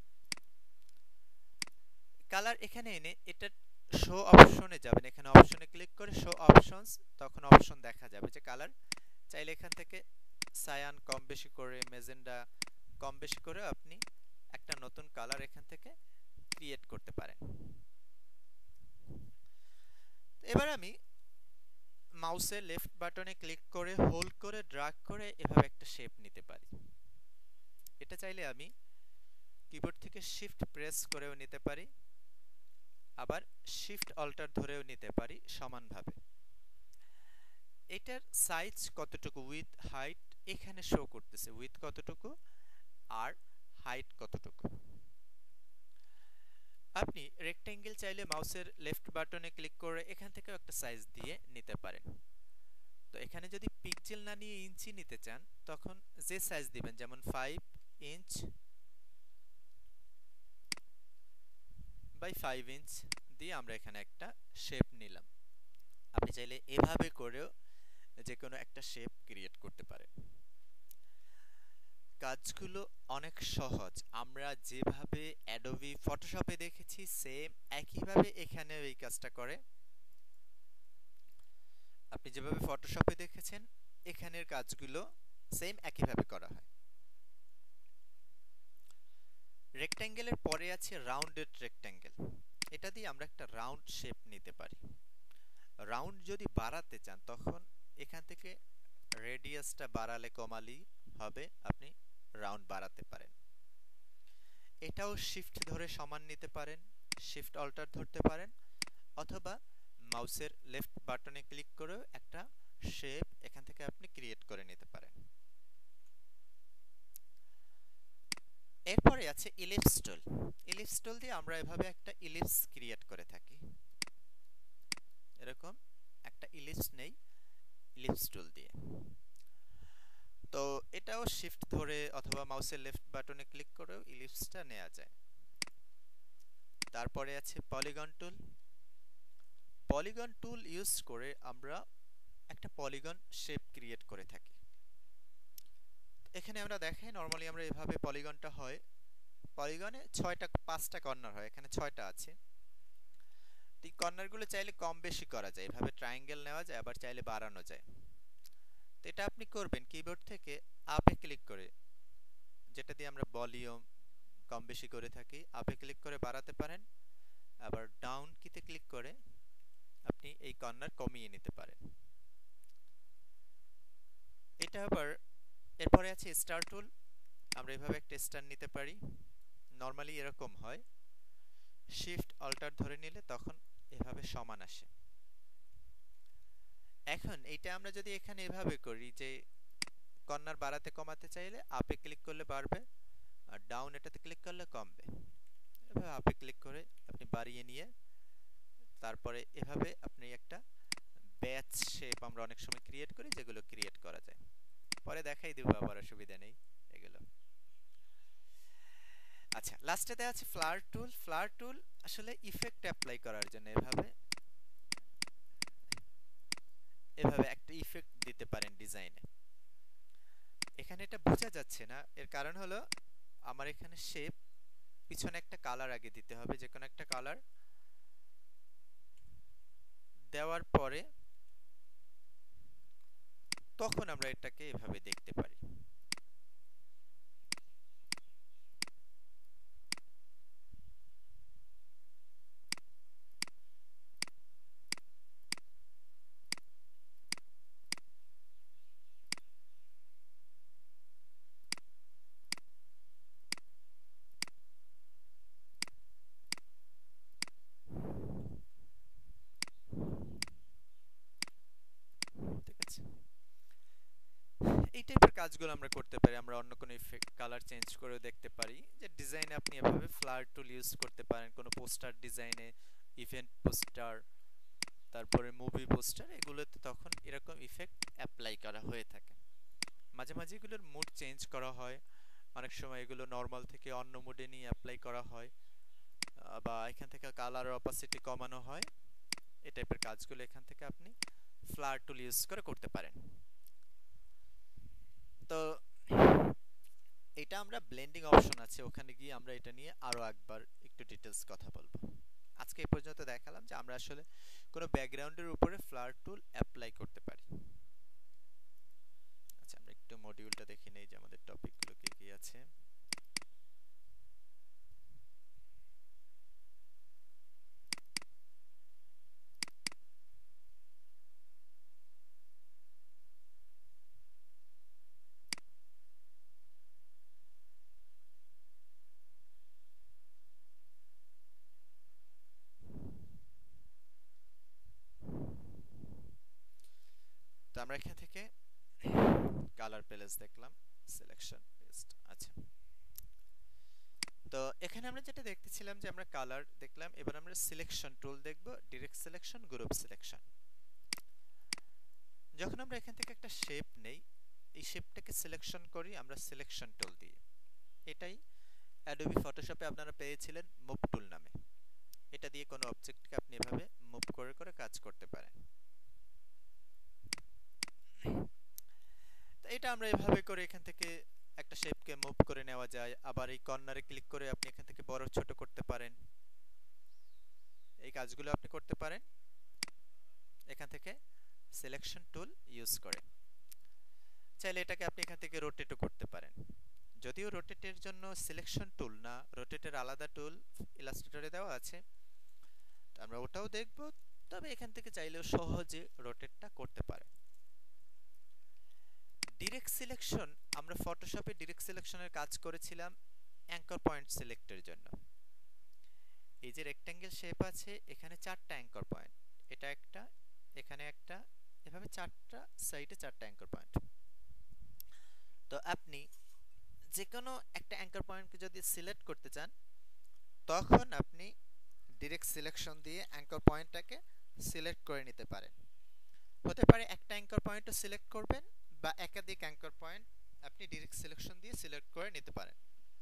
কালার এখানে এনে এটা শো অপশনে যাবেন। এখানে অপশনে ক্লিক করে শো অপশনস, তখন অপশন দেখা যাবে যে কালার। চাইলে এখান থেকে সায়ান কম বেশি করে, মেজেন্ডা কম বেশি করে আপনি একটা নতুন কালার এখান থেকে ক্রিয়েট করতে পারেন। এবার আমি মাউসের লেফট বাটনে ক্লিক করে হোল্ড করে ড্র্যাগ করে এভাবে একটা শেপ নিতে পারি। এটা চাইলে আমি কিবোর্ড থেকে শিফট প্রেস করেও নিতে পারি, আবার শিফট অল্টার ধরেও নিতে পারি সমানভাবে। এটার সাইজ কতটুকু, উইথ হাইট এখানে শো করতেছে, উইথ কতটুকু আর হাইট কতটুকু। আপনি রেক্ট্যাঙ্গেল চাইলে মাউসের লেফট বাটনে ক্লিক করে এখান থেকেও একটা সাইজ দিয়ে নিতে পারেন। তো এখানে যদি পিক্সেল না নিয়ে ইঞ্চি নিতে চান, তখন যে সাইজ দিবেন, যেমন 5 ইঞ্চ বাই 5 ইঞ্চ দিয়ে আমরা এখানে একটা শেপ নিলাম। আপনি চাইলে এভাবে করেও যে কোনো একটা শেপ ক্রিয়েট করতে পারেন। কাজগুলো অনেক সহজ। আমরা যেভাবে অ্যাডোবি ফটোশপে দেখেছি, সেম একইভাবে এখানেও এই কাজটা করে। আপনি যেভাবে ফটোশপে দেখেছেন, এখানের কাজগুলো সেম একইভাবে করা হয়। রেক্ট্যাঙ্গেলের পরে আছে রাউন্ডেড রেক্ট্যাঙ্গেল। এটা দিয়ে আমরা একটা রাউন্ড শেপ নিতে পারি। রাউন্ড যদি বাড়াতে চান তখন এখান থেকে রেডিয়াসটা বাড়ালে কমালি হবে, আপনি রাউন্ড বাড়াতে পারেন। এটাও শিফট ধরে সমান নিতে পারেন, শিফট অল্টার ধরতে পারেন, অথবা মাউসের লেফট বাটনে ক্লিক করেও একটা শেপ এখান থেকে আপনি ক্রিয়েট করে নিতে পারেন। এরপরে আছে ইলিপস টুল। ইলিপস টুল দিয়ে আমরা এভাবে একটা ইলিপস ক্রিয়েট করে থাকি। এরকম একটা ইলিপস নেই ইলিপস টুল দিয়ে। তো এটাও শিফট ধরে অথবা মাউসের লেফট বাটনে ক্লিক করেও ইলিপসটা নেওয়া যায়। তারপরে আছে polygon tool. Polygon tool use করে আমরা একটা পলিগন শেপ ক্রিয়েট করে থাকি। এখানে আমরা দেখাই নরমালি আমরা এভাবে পলিগনটা হয়, পলিগনে 5টা কর্নার হয়, এখানে 6টা আছে। এই কর্নারগুলো চাইলে কম বেশি করা যায়, এভাবে ট্রায়াঙ্গেল নেওয়া যায়, আবার চাইলে বাড়ানো যায়। তো এটা আপনি করবেন কিবোর্ড থেকে আপে ক্লিক করে, যেটা দিয়ে আমরা ভলিউম কম বেশি করে থাকি, আপে ক্লিক করে বাড়াতে পারেন, আবার ডাউন কিতে ক্লিক করে আপনি এই কর্নার কমিয়ে নিতে পারেন। এটা আবার এরপরে আছে স্টার টুল। আমরা এভাবে একটা স্টার নিতে পারি, নরমালি এরকম হয়, শিফট অল্টার ধরে নিলে তখন এভাবে সমান আসে। এখন এইটা আমরা যদি এখানে এভাবে করি যে কর্নার বাড়াতে কমাতে চাইলে আপে ক্লিক করলে বাড়বে, আর ডাউন এটাতে ক্লিক করলে কমবে। এভাবে আপে ক্লিক করে আপনি বাড়িয়ে নিয়ে তারপরে এভাবে আপনি একটা ব্যাচ শেপ আমরা অনেক সময় ক্রিয়েট করি, যেগুলো ক্রিয়েট করা যায়, পরে দেখাই দিব, আবার অসুবিধা নেই এগুলো। আচ্ছা, লাস্টেতে আছে ফ্লার টুল। ফ্লার টুল আসলে ইফেক্ট অ্যাপ্লাই করার জন্য এভাবে একটা ইফেক্ট দিতে পারেন ডিজাইনে। এখানে এটা বোঝা যাচ্ছে না, এর কারণ হলো আমার এখানে শেপ, পিছনে একটা কালার আগে দিতে হবে, যে কোনো একটা কালার দেওয়ার পরে তখন আমরা এটাকে এভাবে দেখতে পারি। ঠিক আছে, এই টাইপের কাজগুলো আমরা করতে পারি। আমরা অন্য কোনো ইফেক্ট কালার চেঞ্জ করেও দেখতে পারি, যে ডিজাইনে আপনি এভাবে ফ্লার টুল ইউজ করতে পারেন কোনো পোস্টার ডিজাইনে, ইভেন্ট পোস্টার, তারপরে মুভি পোস্টার, এগুলোতে তখন এরকম ইফেক্ট অ্যাপ্লাই করা হয়ে থাকে। মাঝে মাঝে এগুলোর মুড চেঞ্জ করা হয়, অনেক সময় এগুলো নর্মাল থেকে অন্য মুডে নিয়ে অ্যাপ্লাই করা হয়, বা এখান থেকে কালার অপাসিটি কমানো হয়। এই টাইপের কাজগুলো এখান থেকে আপনি ফ্লার টুল ইউজ করে করতে পারেন। তো এটা আমরা ব্লেন্ডিং অপশন আছে, ওখানে গিয়ে আমরা এটা নিয়ে আরো একবার একটু ডিটেইলস কথা বলবো। আজকে এই পর্যন্ত দেখালাম যে আমরা আসলে কোনো ব্যাকগ্রাউন্ডের উপরে ফ্লার টুল অ্যাপ্লাই করতে পারি। আচ্ছা, আমরা একটু মডিউলটা দেখে নেই যে আমাদের টপিকগুলো কি কি আছে। তো আমরা এখান থেকে কালার প্যালেট দেখলাম, সিলেকশন পেস্ট। আচ্ছা, তো এখানে আমরা যেটা দেখতেছিলাম যে আমরা কালার দেখলাম, এবার আমরা সিলেকশন টুল দেখব, ডাইরেক্ট সিলেকশন, গ্রুপ সিলেকশন। যখন আমরা এখান থেকে একটা শেপ নেই, এই শেপটাকে সিলেকশন করি আমরা সিলেকশন টুল দিয়ে। এটাই অ্যাডোবি ফটোশপে আপনারা পেয়েছিলেন মুভ টুল নামে। এটা দিয়ে কোনো অবজেক্টকে আপনি এভাবে মুভ করে করে কাজ করতে পারেন। তো এটা আমরা এভাবে করে এখান থেকে একটা শেপকে মুভ করে নেওয়া যায়, আবার এই কর্নারে ক্লিক করে আপনি এখান থেকে বড় ছোট করতে পারেন। এই কাজগুলো আপনি করতে পারেন এখান থেকে সিলেকশন টুল ইউজ করে। চাইলে এটাকে আপনি এখান থেকে রোটেটও করতে পারেন, যদিও রোটেটের জন্য সিলেকশন টুল না, রোটেটের আলাদা টুল ইলাস্ট্রেটরে দেওয়া আছে, আমরা ওটাও দেখব। তবে এখান থেকে চাইলেও সহজে রোটেটটা করতে পারে। ডিরেক্ট সিলেকশন, আমরা ফটোশপে ডিরেক্ট সিলেকশনের কাজ করেছিলাম অ্যাঙ্কর পয়েন্ট সিলেক্টের জন্য। এই যে রেক্ট্যাঙ্গেল শেপ আছে, এখানে 4টা অ্যাঙ্কর পয়েন্ট, এটা একটা, এখানে একটা, এভাবে 4টা সাইডে 4টা অ্যাঙ্কর পয়েন্ট। তো আপনি যে কোনো একটা অ্যাঙ্কর পয়েন্টকে যদি সিলেক্ট করতে চান, তখন আপনি ডিরেক্ট সিলেকশন দিয়ে অ্যাঙ্কর পয়েন্টটাকে সিলেক্ট করে নিতে পারেন। হতে পারে একটা অ্যাঙ্কর পয়েন্টও সিলেক্ট করবেন, বা একাধিক অ্যাঙ্কর পয়েন্ট আপনি ডিরেক্ট সিলেকশন দিয়ে সিলেক্ট করে নিতে পারেন।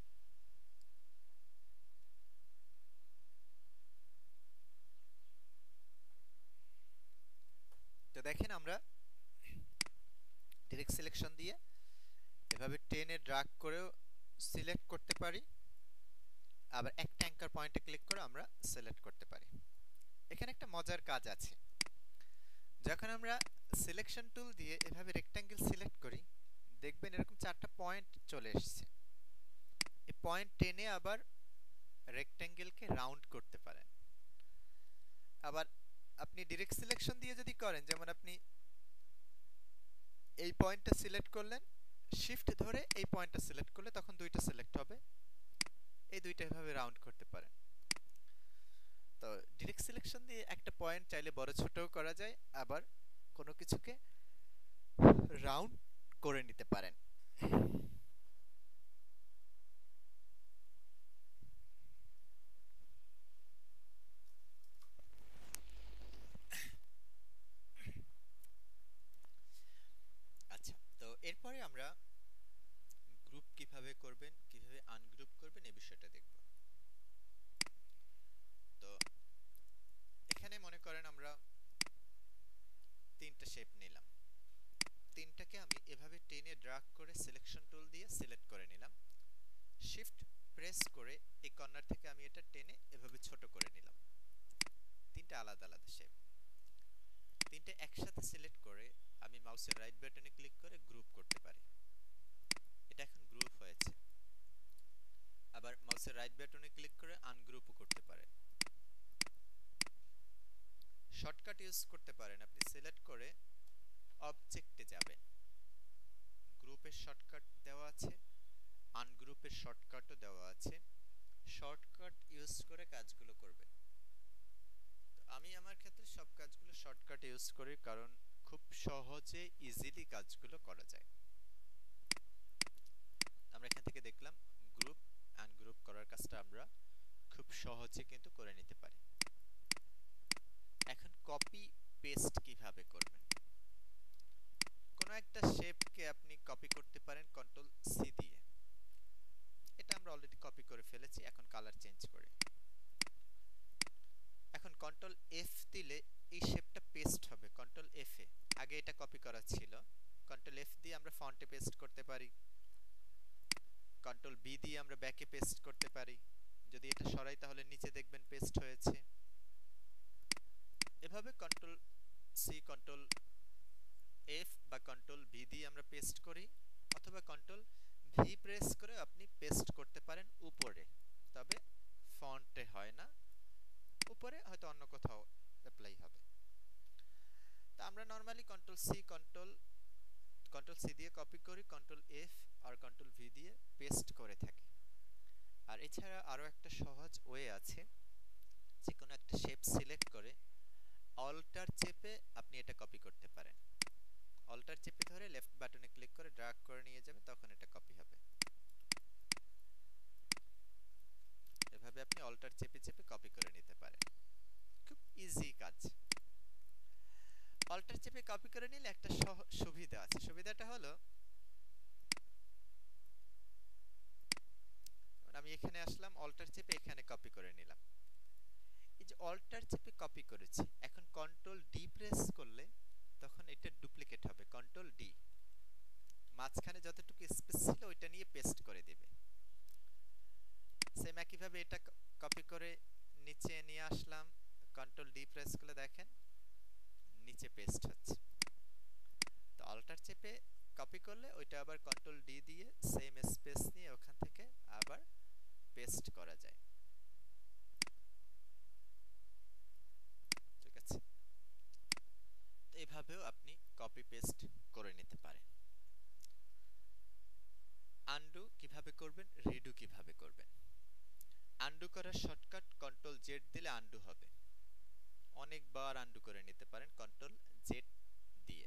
তো দেখেন, আমরা ডিরেক্ট সিলেকশন দিয়ে এভাবে টেনে ড্র্যাগ করেও সিলেক্ট করতে পারি, আবার একটা অ্যাঙ্কর পয়েন্টে ক্লিক করে আমরা সিলেক্ট করতে পারি। এখানে একটা মজার কাজ আছে, যখন আমরা সিলেকশন টুল দিয়ে এভাবে রেক্ট্যাঙ্গেল সিলেক্ট করি, দেখবেন এরকম 4টা পয়েন্ট চলে এসেছে। এই পয়েন্ট টেনে আবার রেক্ট্যাঙ্গেলকে রাউন্ড করতে পারেন। আবার আপনি ডিরেক্ট সিলেকশন দিয়ে যদি করেন, যেমন আপনি এই পয়েন্টটা সিলেক্ট করলেন, শিফট ধরে এই পয়েন্টটা সিলেক্ট করলে তখন দুইটা সিলেক্ট হবে, এই দুইটা এভাবে রাউন্ড করতে পারেন। তো ডিরেক্ট সিলেকশন দিয়ে একটা পয়েন্ট চাইলে বড় ছোটও করা যায়, আবার কোনো কিছুকে রাউন্ড করে নিতে পারেন। আচ্ছা, তো এরপরে আমরা গ্রুপ কিভাবে করবেন, কিভাবে আনগ্রুপ করবেন, এই বিষয়টা দেখব। তো এখানে মনে করেন আমরা 3টা শেপ নিলাম, 3টাকে আমি এভাবে টেনে ড্র্যাগ করে সিলেকশন টুল দিয়ে সিলেক্ট করে নিলাম। শিফট প্রেস করে এই কর্নার থেকে আমি এটা টেনে এভাবে ছোট করে নিলাম। 3টা আলাদা আলাদা শেপ, 3টে একসাথে সিলেক্ট করে আমি মাউসের রাইট বাটনে ক্লিক করে গ্রুপ করতে পারি। এটা এখন গ্রুপ হয়েছে। আবার মাউসের রাইট বাটনে ক্লিক করে আনগ্রুপও করতে পারেন। শর্টকাট ইউজ করতে পারেন, আপনি সিলেক্ট করে অবজেক্টে যাবেন, গ্রুপের শর্টকাট দেওয়া আছে, আনগ্রুপের শর্টকাটও দেওয়া আছে। শর্টকাট ইউজ করে কাজগুলো করবেন। তো আমি আমার ক্ষেত্রে সব কাজগুলো শর্টকাট ইউজ করি, কারণ খুব সহজে ইজিলি কাজগুলো করা যায়। আমরা এখান থেকে দেখলাম গ্রুপ আনগ্রুপ করার কাজটা আমরা খুব সহজে কিন্তু করে নিতে পারি। এখন কপি পেস্ট কিভাবে করবেন? কোনো একটা শেপকে আপনি কপি করতে পারেন কন্ট্রোল সি দিয়ে। এটা আমরা অলরেডি কপি করে ফেলেছি, এখন কালার চেঞ্জ করে। এখন কন্ট্রোল এফ দিলে এই শেপটা পেস্ট হবে কন্ট্রোল এফ এ। আগে এটা কপি করা ছিল, কন্ট্রোল এফ দিয়ে আমরা ফন্টে পেস্ট করতে পারি, কন্ট্রোল বি দিয়ে আমরা ব্যাকে পেস্ট করতে পারি। যদি এটা সরাই তাহলে নিচে দেখবেন পেস্ট হয়েছে। এভাবে কন্ট্রোল সি, কন্ট্রোল এফ বা কন্ট্রোল ভি দিয়ে আমরা পেস্ট করি, অথবা কন্ট্রোল ভি প্রেস করে আপনি পেস্ট করতে পারেন উপরে, তবে ফন্টে হয় না, উপরে হয়তো অন্য কোথাও অ্যাপ্লাই হবে। তা আমরা নরমালি কন্ট্রোল সি দিয়ে কপি করি, কন্ট্রোল এফ আর কন্ট্রোল ভি দিয়ে পেস্ট করে থাকি। আর এছাড়া আরো একটা সহজ ওয়ে আছে, যে কোনো একটা শেপ সিলেক্ট করে অল্টার চেপে আপনি এটা কপি করতে পারেন। অল্টার চেপে ধরে লেফট বাটনে ক্লিক করে ড্র্যাগ করে নিয়ে যাবেন, তখন এটা কপি হবে। এভাবে আপনি অল্টার চেপে চেপে কপি করে নিতে পারেন, খুব ইজি কাজ। অল্টার চেপে কপি করে নিলে একটা সুবিধা আছে, সুবিধাটা হলো আমি এখানে আসলাম, অল্টার চেপে এখানে কপি করে নিলাম। এই যে অল্টার চেপে কপি করেছি, এখন কন্ট্রোল ডি প্রেস করলে তখন এটা ডুপ্লিকেট হবে, কন্ট্রোল ডি মাঝখানে যতটুকু স্পেস ছিল ওইটা নিয়ে পেস্ট করে দিবে। সেম একইভাবে এটা কপি করে নিচে নিয়ে আসলাম, কন্ট্রোল ডি প্রেস করলে দেখেন নিচে পেস্ট হচ্ছে। তো অল্টার চেপে কপি করলে ওইটা আবার কন্ট্রোল ডি দিয়ে সেম স্পেস নিয়ে ওখান থেকে আবার পেস্ট করা যায়। ঠিক আছে, এভাবেও আপনি কপি পেস্ট করে নিতে পারেন। আনডু কিভাবে করবেন, রিডু কিভাবে করবেন? আনডু করার শর্টকাট কন্ট্রোল জেড দিলে আনডু হবে। অনেকবার আনডু করে নিতে পারেন কন্ট্রোল জেড দিয়ে।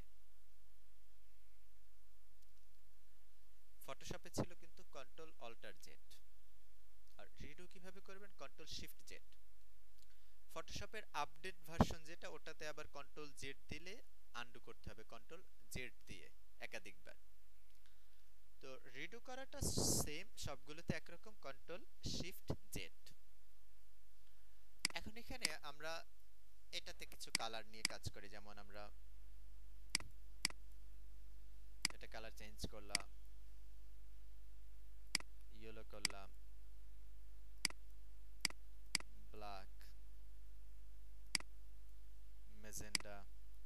ফটোশপে ছিল কিন্তু কন্ট্রোল অল্টার জেড। আর রিডু কিভাবে করবেন, কন্ট্রোল শিফট জেড। ফটোশপের আপডেট ভার্সন যেটা, ওটাতে আবার কন্ট্রোল জেড দিলে আনডু করতে হবে কন্ট্রোল জেড দিয়ে একাধিকবার। তো রিডু করাটা সেম, সবগুলোতে একরকম, কন্ট্রোল শিফট জেড। এখন এখানে আমরা এটাতে কিছু কালার নিয়ে কাজ করি, যেমন আমরা এটা কালার চেঞ্জ করলাম, ইয়েলো করলাম, ব্ল্যাক, মেজেন্ডা,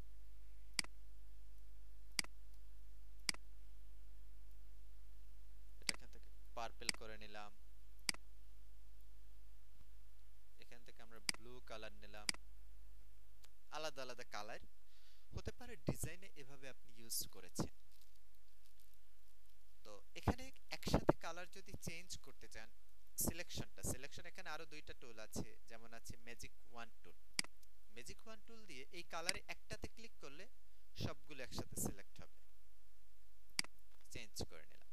এখান থেকে পার্পল করে নিলাম, এখান থেকে আমরা ব্লু কালার নিলাম। আলাদা আলাদা কালার হতে পারে ডিজাইনে, এভাবে আপনি ইউজ করেছেন। তো এখানে একসাথে কালার যদি চেঞ্জ করতে চান, সিলেকশন এখানে আরো দুইটা টুল আছে, যেমন আছে magic wand tool. Magic wand tool দিয়ে এই কালারে একটাতে ক্লিক করলে সবগুলো একসাথে সিলেক্ট হবে। চেঞ্জ করে নিলাম,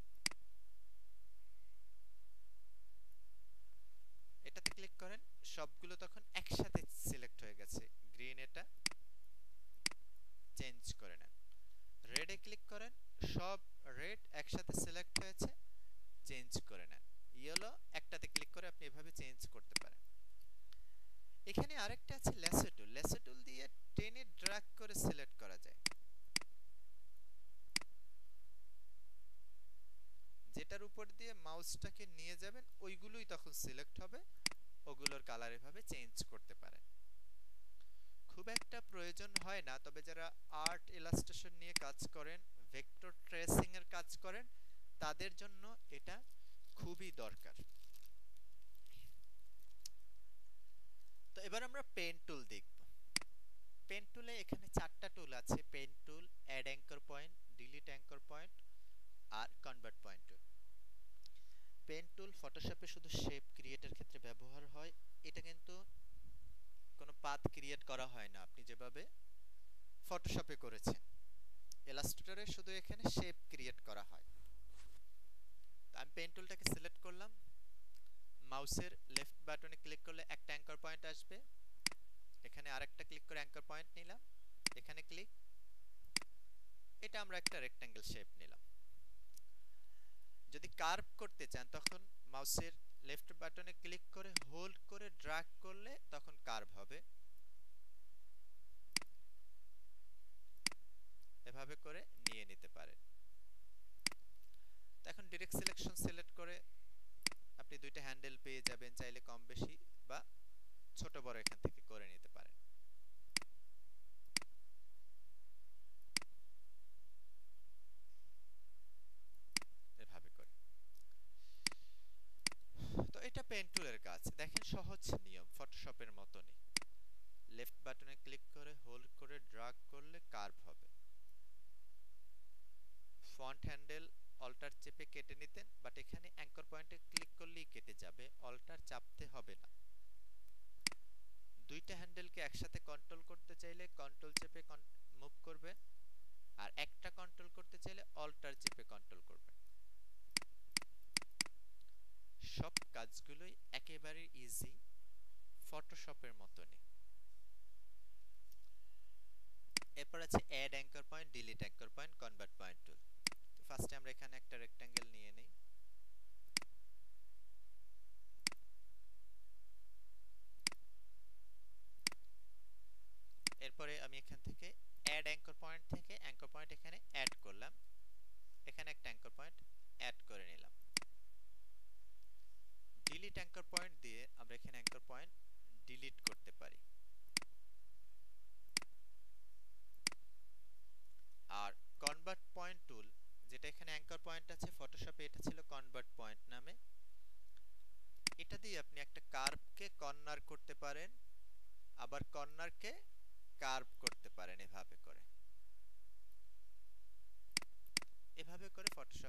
এটাতে ক্লিক করেন, সবগুলো তখন একসাথে সিলেক্ট হয়ে গেছে। গ্রিন, এটা চেঞ্জ করে নেন। রেডে ক্লিক করেন, সব রেড একসাথে সিলেক্ট হয়েছে, চেঞ্জ করে নেন। ইয়েলো একটাতে ক্লিক করে আপনি এভাবে চেঞ্জ করতে পারেন। এখানে আরেকটা আছে ল্যাসো টুল। ল্যাসো টুল দিয়ে টেনে ড্র্যাগ করে সিলেক্ট করা যায়। যেটার উপর দিয়ে মাউসটাকে নিয়ে যাবেন ওইগুলোই তখন সিলেক্ট হবে, ওগুলোর কালার এভাবে চেঞ্জ করতে পারেন। খুব একটা প্রয়োজন হয় না, তবে যারা আর্ট ইলাস্ট্রেশন নিয়ে কাজ করেন, ভেক্টর ট্রেসিং এর কাজ করেন, তাদের জন্য এটা খুবই দরকার। তো এবার আমরা পেন টুল দেখব। পেন টুলে এখানে চারটা টুল আছে, pen tool, add anchor point, delete anchor point আর convert point tool. Pen tool ফটোশপে শুধু শেপ ক্রিয়েটের ক্ষেত্রে ব্যবহার হয়। এটা কিন্তু কোনো পাথ ক্রিয়েট করা হয় না আপনি যেভাবে ফটোশপে করেছেন। ইলাস্ট্রেটরে শুধু এখানে শেপ ক্রিয়েট করা হয়। আমি পেন টুলটাকে সিলেক্ট করলাম, মাউসের লেফট বাটনে ক্লিক করলে একটা অ্যাঙ্কর পয়েন্ট আসবে, এখানে আরেকটা ক্লিক করে অ্যাঙ্কর পয়েন্ট নিলাম, এখানে ক্লিক, এটা আমরা একটা রেক্ট্যাঙ্গেল শেপ নিলাম। যদি কার্ভ করতে চান তখন মাউসের লেফট বাটনে ক্লিক করে হোল্ড করে ড্র্যাগ করলে তখন কার্ভ হবে। এভাবে করে নিয়ে নিতে পারেন। তো এখন ডিরেক্ট সিলেকশন সিলেক্ট করে আপনি দুইটা হ্যান্ডেল পেয়ে যাবেন, চাইলে কম বেশি বা ছোট বড় এখান থেকে করে নিতে পারেন। এভাবে করে। তো এটা পেন টুলের কাজ। দেখেন সহজ নিয়ম, ফটোশপের মতনই। লেফট বাটনে ক্লিক করে হোল্ড করে ড্র্যাগ করলে কার্ভ হবে। ফন্ট হ্যান্ডেল অল্টার চেপে কেটে নিতেন, বাট এখানে অ্যাঙ্কর পয়েন্টে ক্লিক করলেই কেটে যাবে, অল্টার চাপতে হবে না। দুইটা হ্যান্ডেলকে একসাথে কন্ট্রোল করতে চাইলে কন্ট্রোল চেপে মুভ করবেন, আর একটা কন্ট্রোল করতে চাইলে অল্টার চেপে কন্ট্রোল করবেন। সব কাজগুলোই একেবারে ইজি, ফটোশপের মতনই। এরপর আছে add anchor point, delete anchor point, convert point tool. তো ফার্স্টে আমরা এখানে একটা রেক্ট্যাঙ্গেল নিয়ে নেই, এরপরে আমি এখান থেকে অ্যাড অ্যাঙ্কর পয়েন্ট থেকে অ্যাঙ্কর পয়েন্ট এখানে অ্যাড করলাম, এখানে একটা অ্যাঙ্কর পয়েন্ট অ্যাড করে নিলাম। ডিলিট অ্যাঙ্কর পয়েন্ট দিয়ে আমরা এখানে অ্যাঙ্কর পয়েন্ট ডিলিট করতে পারি। আর কনভার্ট পয়েন্ট টুল, যেটা এখানে অ্যাঙ্কর পয়েন্ট আছে, ফটোশপে এটা ছিল কনভার্ট পয়েন্ট নামে, এটা দিয়ে আপনি একটা কার্ভকে কর্নার করতে পারেন, আবার কর্নারকে কার্ভ করতে পারেন এভাবে করে।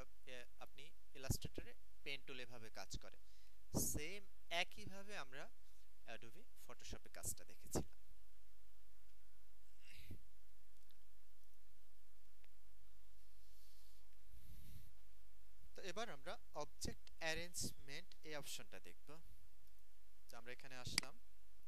আপনি ইলাস্ট্রেটরে পেন টুল এভাবে কাজ করে, সেম একইভাবে আমরা অ্যাডোবি ফটোশপে কাজটা দেখেছিলাম। তো এবার আমরা অবজেক্ট অ্যারেঞ্জমেন্ট এই অপশনটা দেখব। তো আমরা এখানে আসলাম,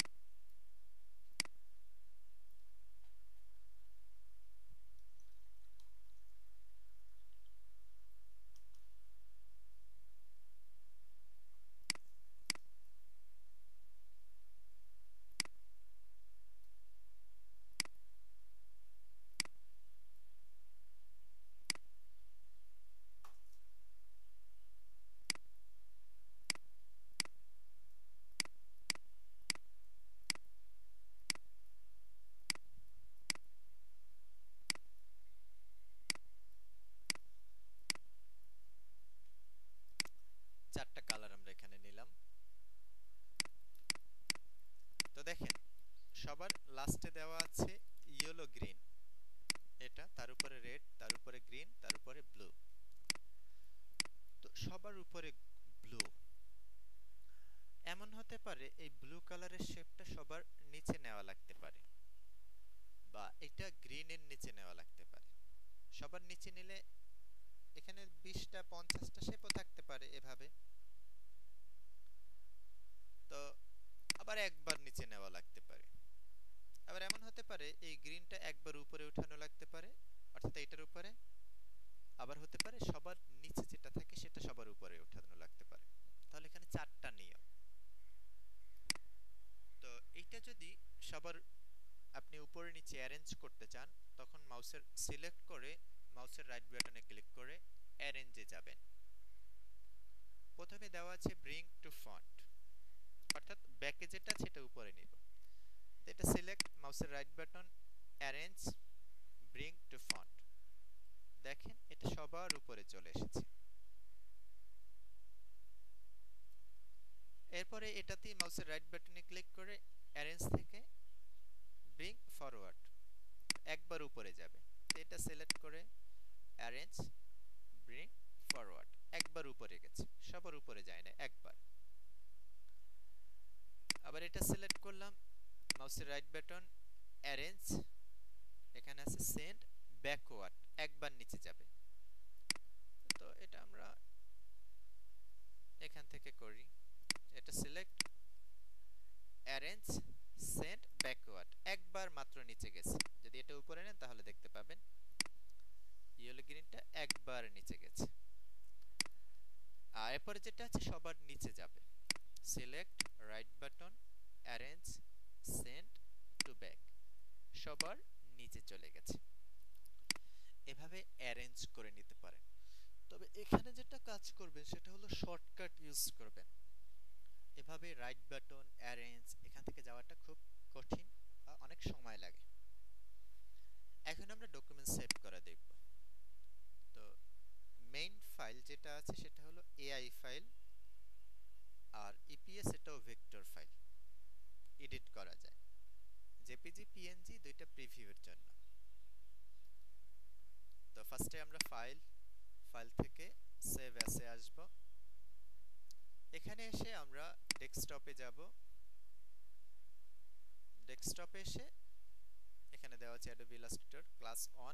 চারটা কালার আমরা এখানে নিলাম। তো দেখেন সবার লাস্টে দেওয়া আছে ইয়েলো গ্রিন, এটা তার উপরে রেড, তার উপরে গ্রিন, তার উপরে ব্লু। তো সবার উপরে ব্লু, এমন হতে পারে এই ব্লু কালারের শেপটা সবার নিচে নেওয়া লাগতে পারে, বা এটা গ্রিনের নিচে নেওয়া লাগতে পারে। সবার নিচে নিলে এখানে 20টা 50টা শেপও থাকতে পারে এভাবে। তো আবার একবার নিচে নেওয়া লাগতে পারে। আবার এমন হতে পারে এই গ্রিনটা একবার উপরে উঠানো লাগতে পারে, অর্থাৎ এইটার উপরে। আবার হতে পারে সবার নিচে যেটা থাকে সেটা সবার উপরে উঠানো লাগতে পারে। তাহলে এখানে চারটা নিয়ম। তো এইটা যদি সবার আপনি উপরে নিচে অ্যারেঞ্জ করতে চান, তখন মাউসের সিলেক্ট করে মাউসের রাইট বাটনে ক্লিক করে অ্যারেঞ্জে যাবেন। প্রথমে দেওয়া আছে ব্রিং টু ফন্ট, অর্থাৎ ব্যাকে যেটা সেটা উপরে নিব। এটা সিলেক্ট মাউসের right button, arrange, bring to front. দেখেন এটা সবার উপরে চলে এসেছে। এরপরে এটাতেই মাউসের রাইট বাটনে ক্লিক করে অ্যারেঞ্জ থেকে ব্রিং ফরওয়ার্ড, একবার উপরে যাবে। তো এটা সিলেক্ট করে অ্যারেঞ্জ, ব্রিং ফরওয়ার্ড, একবার উপরে গেছে, সবার উপরে যায় না, একবার। আবার এটা সিলেক্ট করলাম, মাউসের রাইট বাটন, অ্যারেঞ্জ, এখানে আছে সেন্ড ব্যাকওয়ার্ড, একবার নিচে যাবে। তো এটা আমরা এখান থেকে করি, এটা সিলেক্ট, অ্যারেঞ্জ, সেন্ড ব্যাকওয়ার্ড, একবার মাত্র নিচে গেছে। যদি এটা উপরে নেন তাহলে দেখতে পাবেন ইয়েলো গ্রিনটা একবার নিচে গেছে। আর এরপরে যেটা আছে সবার নিচে যাবে, select right button, arrange, send to back, সবার নিচে চলে গেছে। এভাবে অ্যারেঞ্জ করে নিতে পারেন। তবে এখানে যেটা কাজ করবেন সেটা হলো শর্টকাট ইউজ করবেন। এভাবে রাইট বাটন, অ্যারেঞ্জ, এখান থেকে যাওয়াটা খুব কঠিন, অনেক সময় লাগে। এখন আমরা ডকুমেন্ট সেভ করে দেখব। তো মেইন ফাইল যেটা আছে সেটা হলো এআই ফাইল, আর ইপিএস এটাও ভেক্টর ফাইল, এডিট করা যায়। জেপিজি, পিএনজি দুইটা প্রিভিউয়ের জন্য। তো ফার্স্টে আমরা ফাইল থেকে সেভ অ্যাসে আসব। এখানে এসে আমরা ডেস্কটপে যাব। ডেস্কটপে এসে এখানে দেওয়া আছে Adobe Illustrator class on,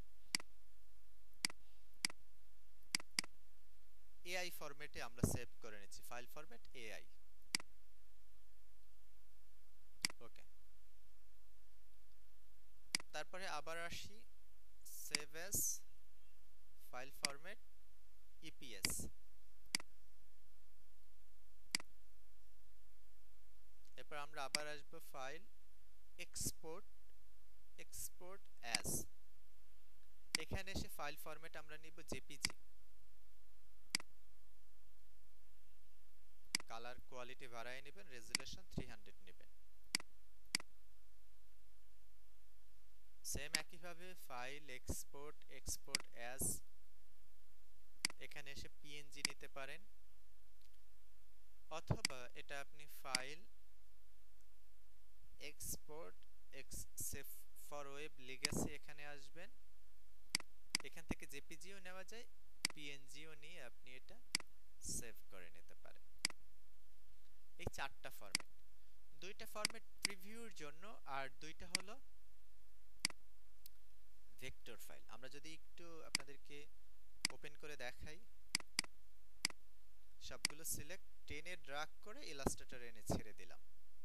AI ফরম্যাটে আমরা সেভ করে নিচ্ছি, ফাইল ফরম্যাট এআই। ওকে, তারপরে আবার আসি save as, file format EPS. এরপর আমরা আবার আসবো ফাইল, এক্সপোর্ট অ্যাজ। এখানে এসে ফাইল ফরম্যাট আমরা নিব জেপিজি। কালার কোয়ালিটি বাড়ায় নেবেন, রেজোলিউশন 300 নেবেন। সেম একইভাবে ফাইল, এক্সপোর্ট অ্যাজ, এখানে এসে পিএনজি নিতে পারেন, অথবা এটা আপনি file, export save for web legacy, এখানে আসবেন। এখান থেকে জেপিজিও নেওয়া যায়, পিএনজিও নিয়ে আপনি এটা সেভ করে নিতে পারেন। এই চারটা ফরম্যাট, দুইটা ফরম্যাট প্রিভিউর জন্য আর দুইটা হলো ভেক্টর ফাইল। আমরা যদি একটু আপনাদেরকে ওপেন করে দেখাই, সবগুলো সিলেক্ট, টেনে ড্র্যাগ করে ইলাস্ট্রেটরে এনে ছেড়ে দিলাম।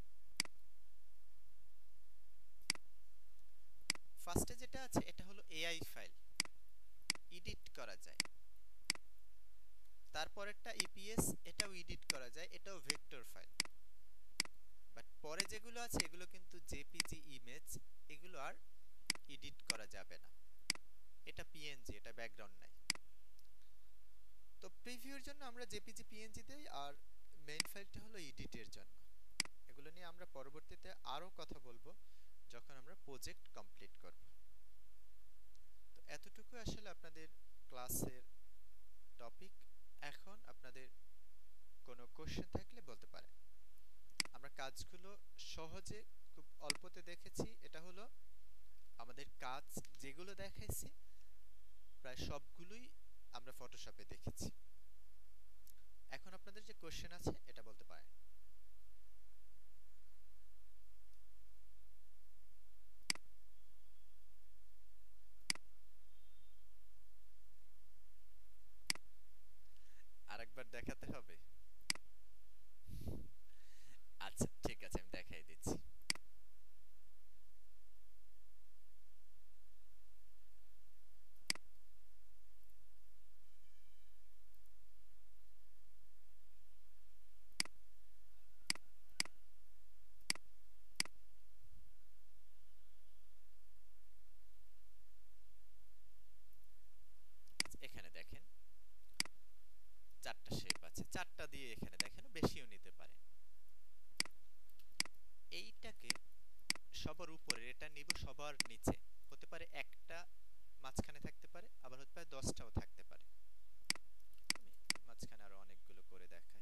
ফার্স্টে যেটা আছে এটা হলো এআই ফাইল, এডিট করা যায়। তারপরেরটা ইপিএস, এটাও এডিট করা যায়, এটাও ভেক্টর ফাইল। বাট পরে যেগুলো আছে এগুলো কিন্তু জেপিজি ইমেজ, এগুলো আর এডিট করা যাবে না। এটা পিএনজি, এটা ব্যাকগ্রাউন্ড নাই। তো প্রিভিউর জন্য আমরা জেপিজি পিএনজি দেই, আর মেইন ফাইলটা হলো এডিটের জন্য। এগুলো নিয়ে আমরা পরবর্তীতে আরো কথা বলবো যখন আমরা প্রজেক্ট কমপ্লিট করব। তো এতটুকু আসলে আপনাদের ক্লাসের টপিক। এখন আপনাদের কোনো কোশ্চেন থাকলে বলতে পারেন। আমরা কাজগুলো সহজে খুব অল্পতে দেখেছি। এটা হলো আমাদের কাজ, যেগুলো দেখাইছি প্রায় সবগুলোই আমরা ফটোশপে দেখেছি। এখন আপনাদের যে কোশ্চেন আছে এটা বলতে পারেন। আরেকবার দেখাতে হবে? আচ্ছা ঠিক আছে, আমি দেখাই দিচ্ছি। এখানে দেখেন চারটা শেপ আছে, চারটা দিয়ে এখানে দেখেন বেশিও নিতে পারেন। এইটাকে সবার উপরে এটা নিব, সবার নিচে হতে পারে একটা, মাঝখানে থাকতে পারে, আবার হতে পারে 10টাও থাকতে পারে। আমি মাঝখানে আরো অনেকগুলো করে দেখাই।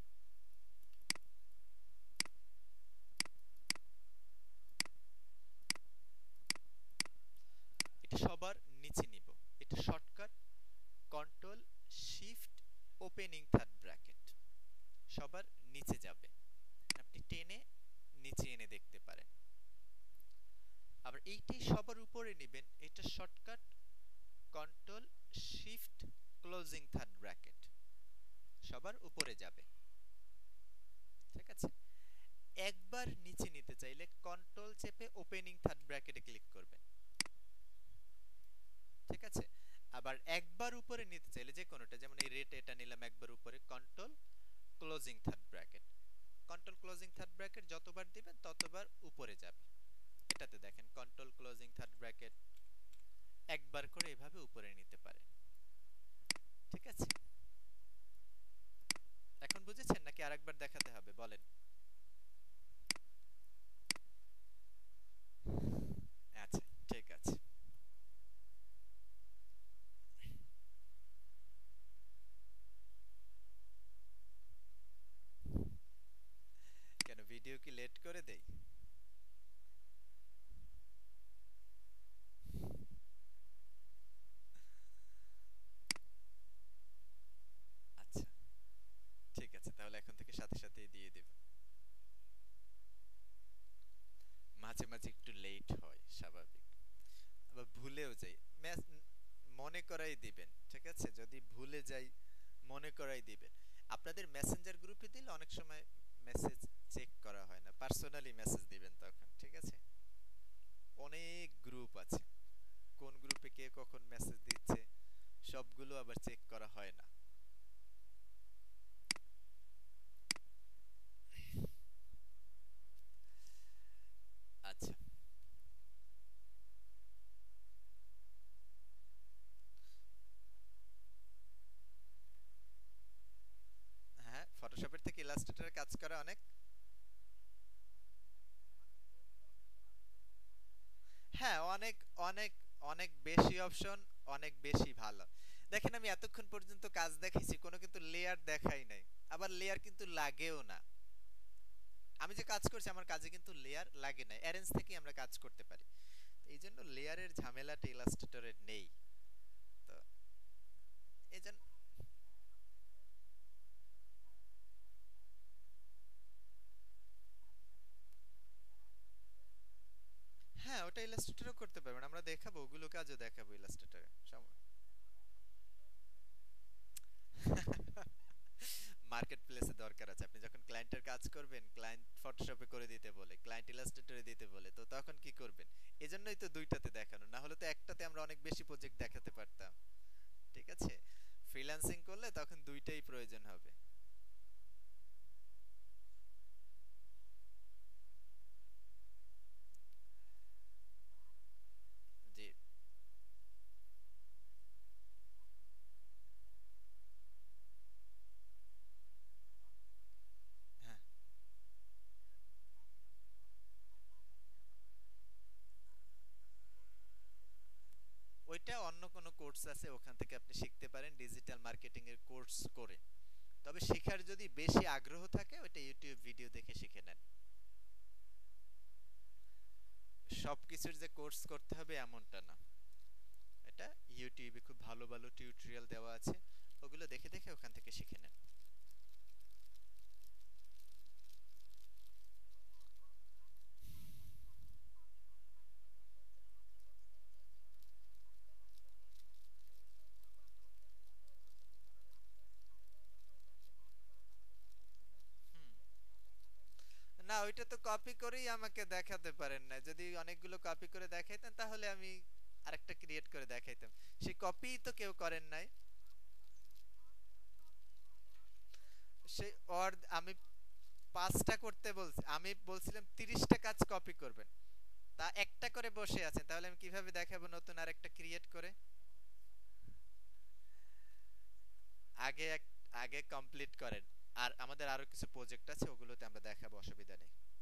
এটা সবার নিচে নিব। এটা shortcut control shift opening third bracket, সবার নিচে যাবে। আপনি টেনে নিচে এনে দেখতে পারেন। আবার এইটাই সবার উপরে নেবেন, এটা shortcut control shift closing third bracket, সবার উপরে যাবে। ঠিক আছে। একবার নিচে নিতে চাইলে কন্ট্রোল চেপে ওপেনিং থার্ড ব্র্যাকেটে ক্লিক করবেন। ঠিক আছে। আবার একবার উপরে নিতে চাইলে যে কোনোটা, যেমন এই রেট এটা নিলাম একবার উপরে, control closing third bracket. Control closing third bracket যতবার দিবেন ততবার উপরে যাবে। এটাতে দেখেন কন্ট্রোল ক্লোজিং থার্ড ব্র্যাকেট একবার করে এভাবে উপরে নিতে পারে। ঠিক আছে। এখন বুঝেছেন নাকি আরেকবার দেখাতে হবে বলেন? আচ্ছা ঠিক আছে। কেন ভিডিও কি লেট করে দেই? আচ্ছা ঠিক আছে, তাহলে এখন থেকে সাথে সাথেই দিয়ে দেব। মাঝে মাঝে একটু লেট হয়, স্বাভাবিক। আবার ভুলেও যাই, মনে করাই দিবেন। ঠিক আছে, যদি ভুলে যাই মনে করাই দিবেন। আপনাদের মেসেঞ্জার গ্রুপে দিলে অনেক সময় মেসেজ চেক করা হয় না, পার্সোনালি মেসেজ দিবেন তখন। ঠিক আছে। অনেক গ্রুপ আছে, কোন গ্রুপে কে কখন মেসেজ দিচ্ছে সবগুলো আবার চেক করা হয় না। আচ্ছা হ্যাঁ, ফটোশপের থেকে ইলাস্ট্রেটরে কাজ করা অনেক, হ্যাঁ অনেক অনেক অনেক বেশি অপশন, অনেক বেশি ভালো। দেখেন আমি এতক্ষণ পর্যন্ত কাজ দেখাইছি, কোনো কিন্তু লেয়ার দেখাই নাই, আবার লেয়ার কিন্তু লাগেও না। আমি যে কাজ করছি আমার কাজে কিন্তু লেয়ার লাগে না, অ্যারেঞ্জ থেকেই আমরা কাজ করতে পারি। এই জন্য লেয়ারের ঝামেলাটা ইলাস্ট্রেটরে নেই। তো এই জন্য ইলাস্ট্রেটরও করতে পারবেন, আমরা দেখাবো, ওগুলো কাজও দেখাবো ইলাস্ট্রেটরে। মার্কেট প্লেসে দরকার আছে, আপনি যখন ক্লায়েন্টের কাজ করবেন, ক্লায়েন্ট ফটোশপে করে দিতে বলে, ক্লায়েন্ট ইলাস্ট্রেটরে দিতে বলে, তো তখন কি করবেন? এজন্যই তো দুইটাতে দেখানো, না হলে তো একটাতে আমরা অনেক বেশি প্রজেক্ট দেখাতে পারতাম। ঠিক আছে, ফ্রিল্যান্সিং করলে তখন দুইটাই প্রয়োজন হবে। জি। হ্যাঁ, ওইটা অন্য কোনো কোর্স আছে, ওখান থেকে আপনি শিখতে পারেন ডিজিটাল মার্কেটিং এর কোর্স করে। তবে শেখার যদি বেশি আগ্রহ থাকে, ওইটা ইউটিউব ভিডিও দেখে শিখে নেন। সবকিছুর যে কোর্স করতে হবে এমনটা না, এটা ইউটিউবে খুব ভালো ভালো টিউটোরিয়াল দেওয়া আছে, ওগুলো দেখে দেখে ওখান থেকে শিখে নেন। হুম। না, ওইটা তো কপি করেই আমাকে দেখাতে পারেন না, যদি অনেকগুলো কপি করে দেখাইতেন তাহলে আমি আরেকটা ক্রিয়েট করে দেখাইতাম। সেই কপি তো কেউ করেন নাই। সেই অর আমি 5টা করতে বলছি, আমি বলছিলাম 30টা কাজ কপি করবেন, তা একটা করে বসে আছেন, তাহলে আমি কিভাবে দেখাবো নতুন আরেকটা ক্রিয়েট করে? আগে আগে কমপ্লিট করেন, আর আমাদের আরো কিছু প্রজেক্ট আছে, ওগুলোতে আমরা দেখাবো, অসুবিধা নেই।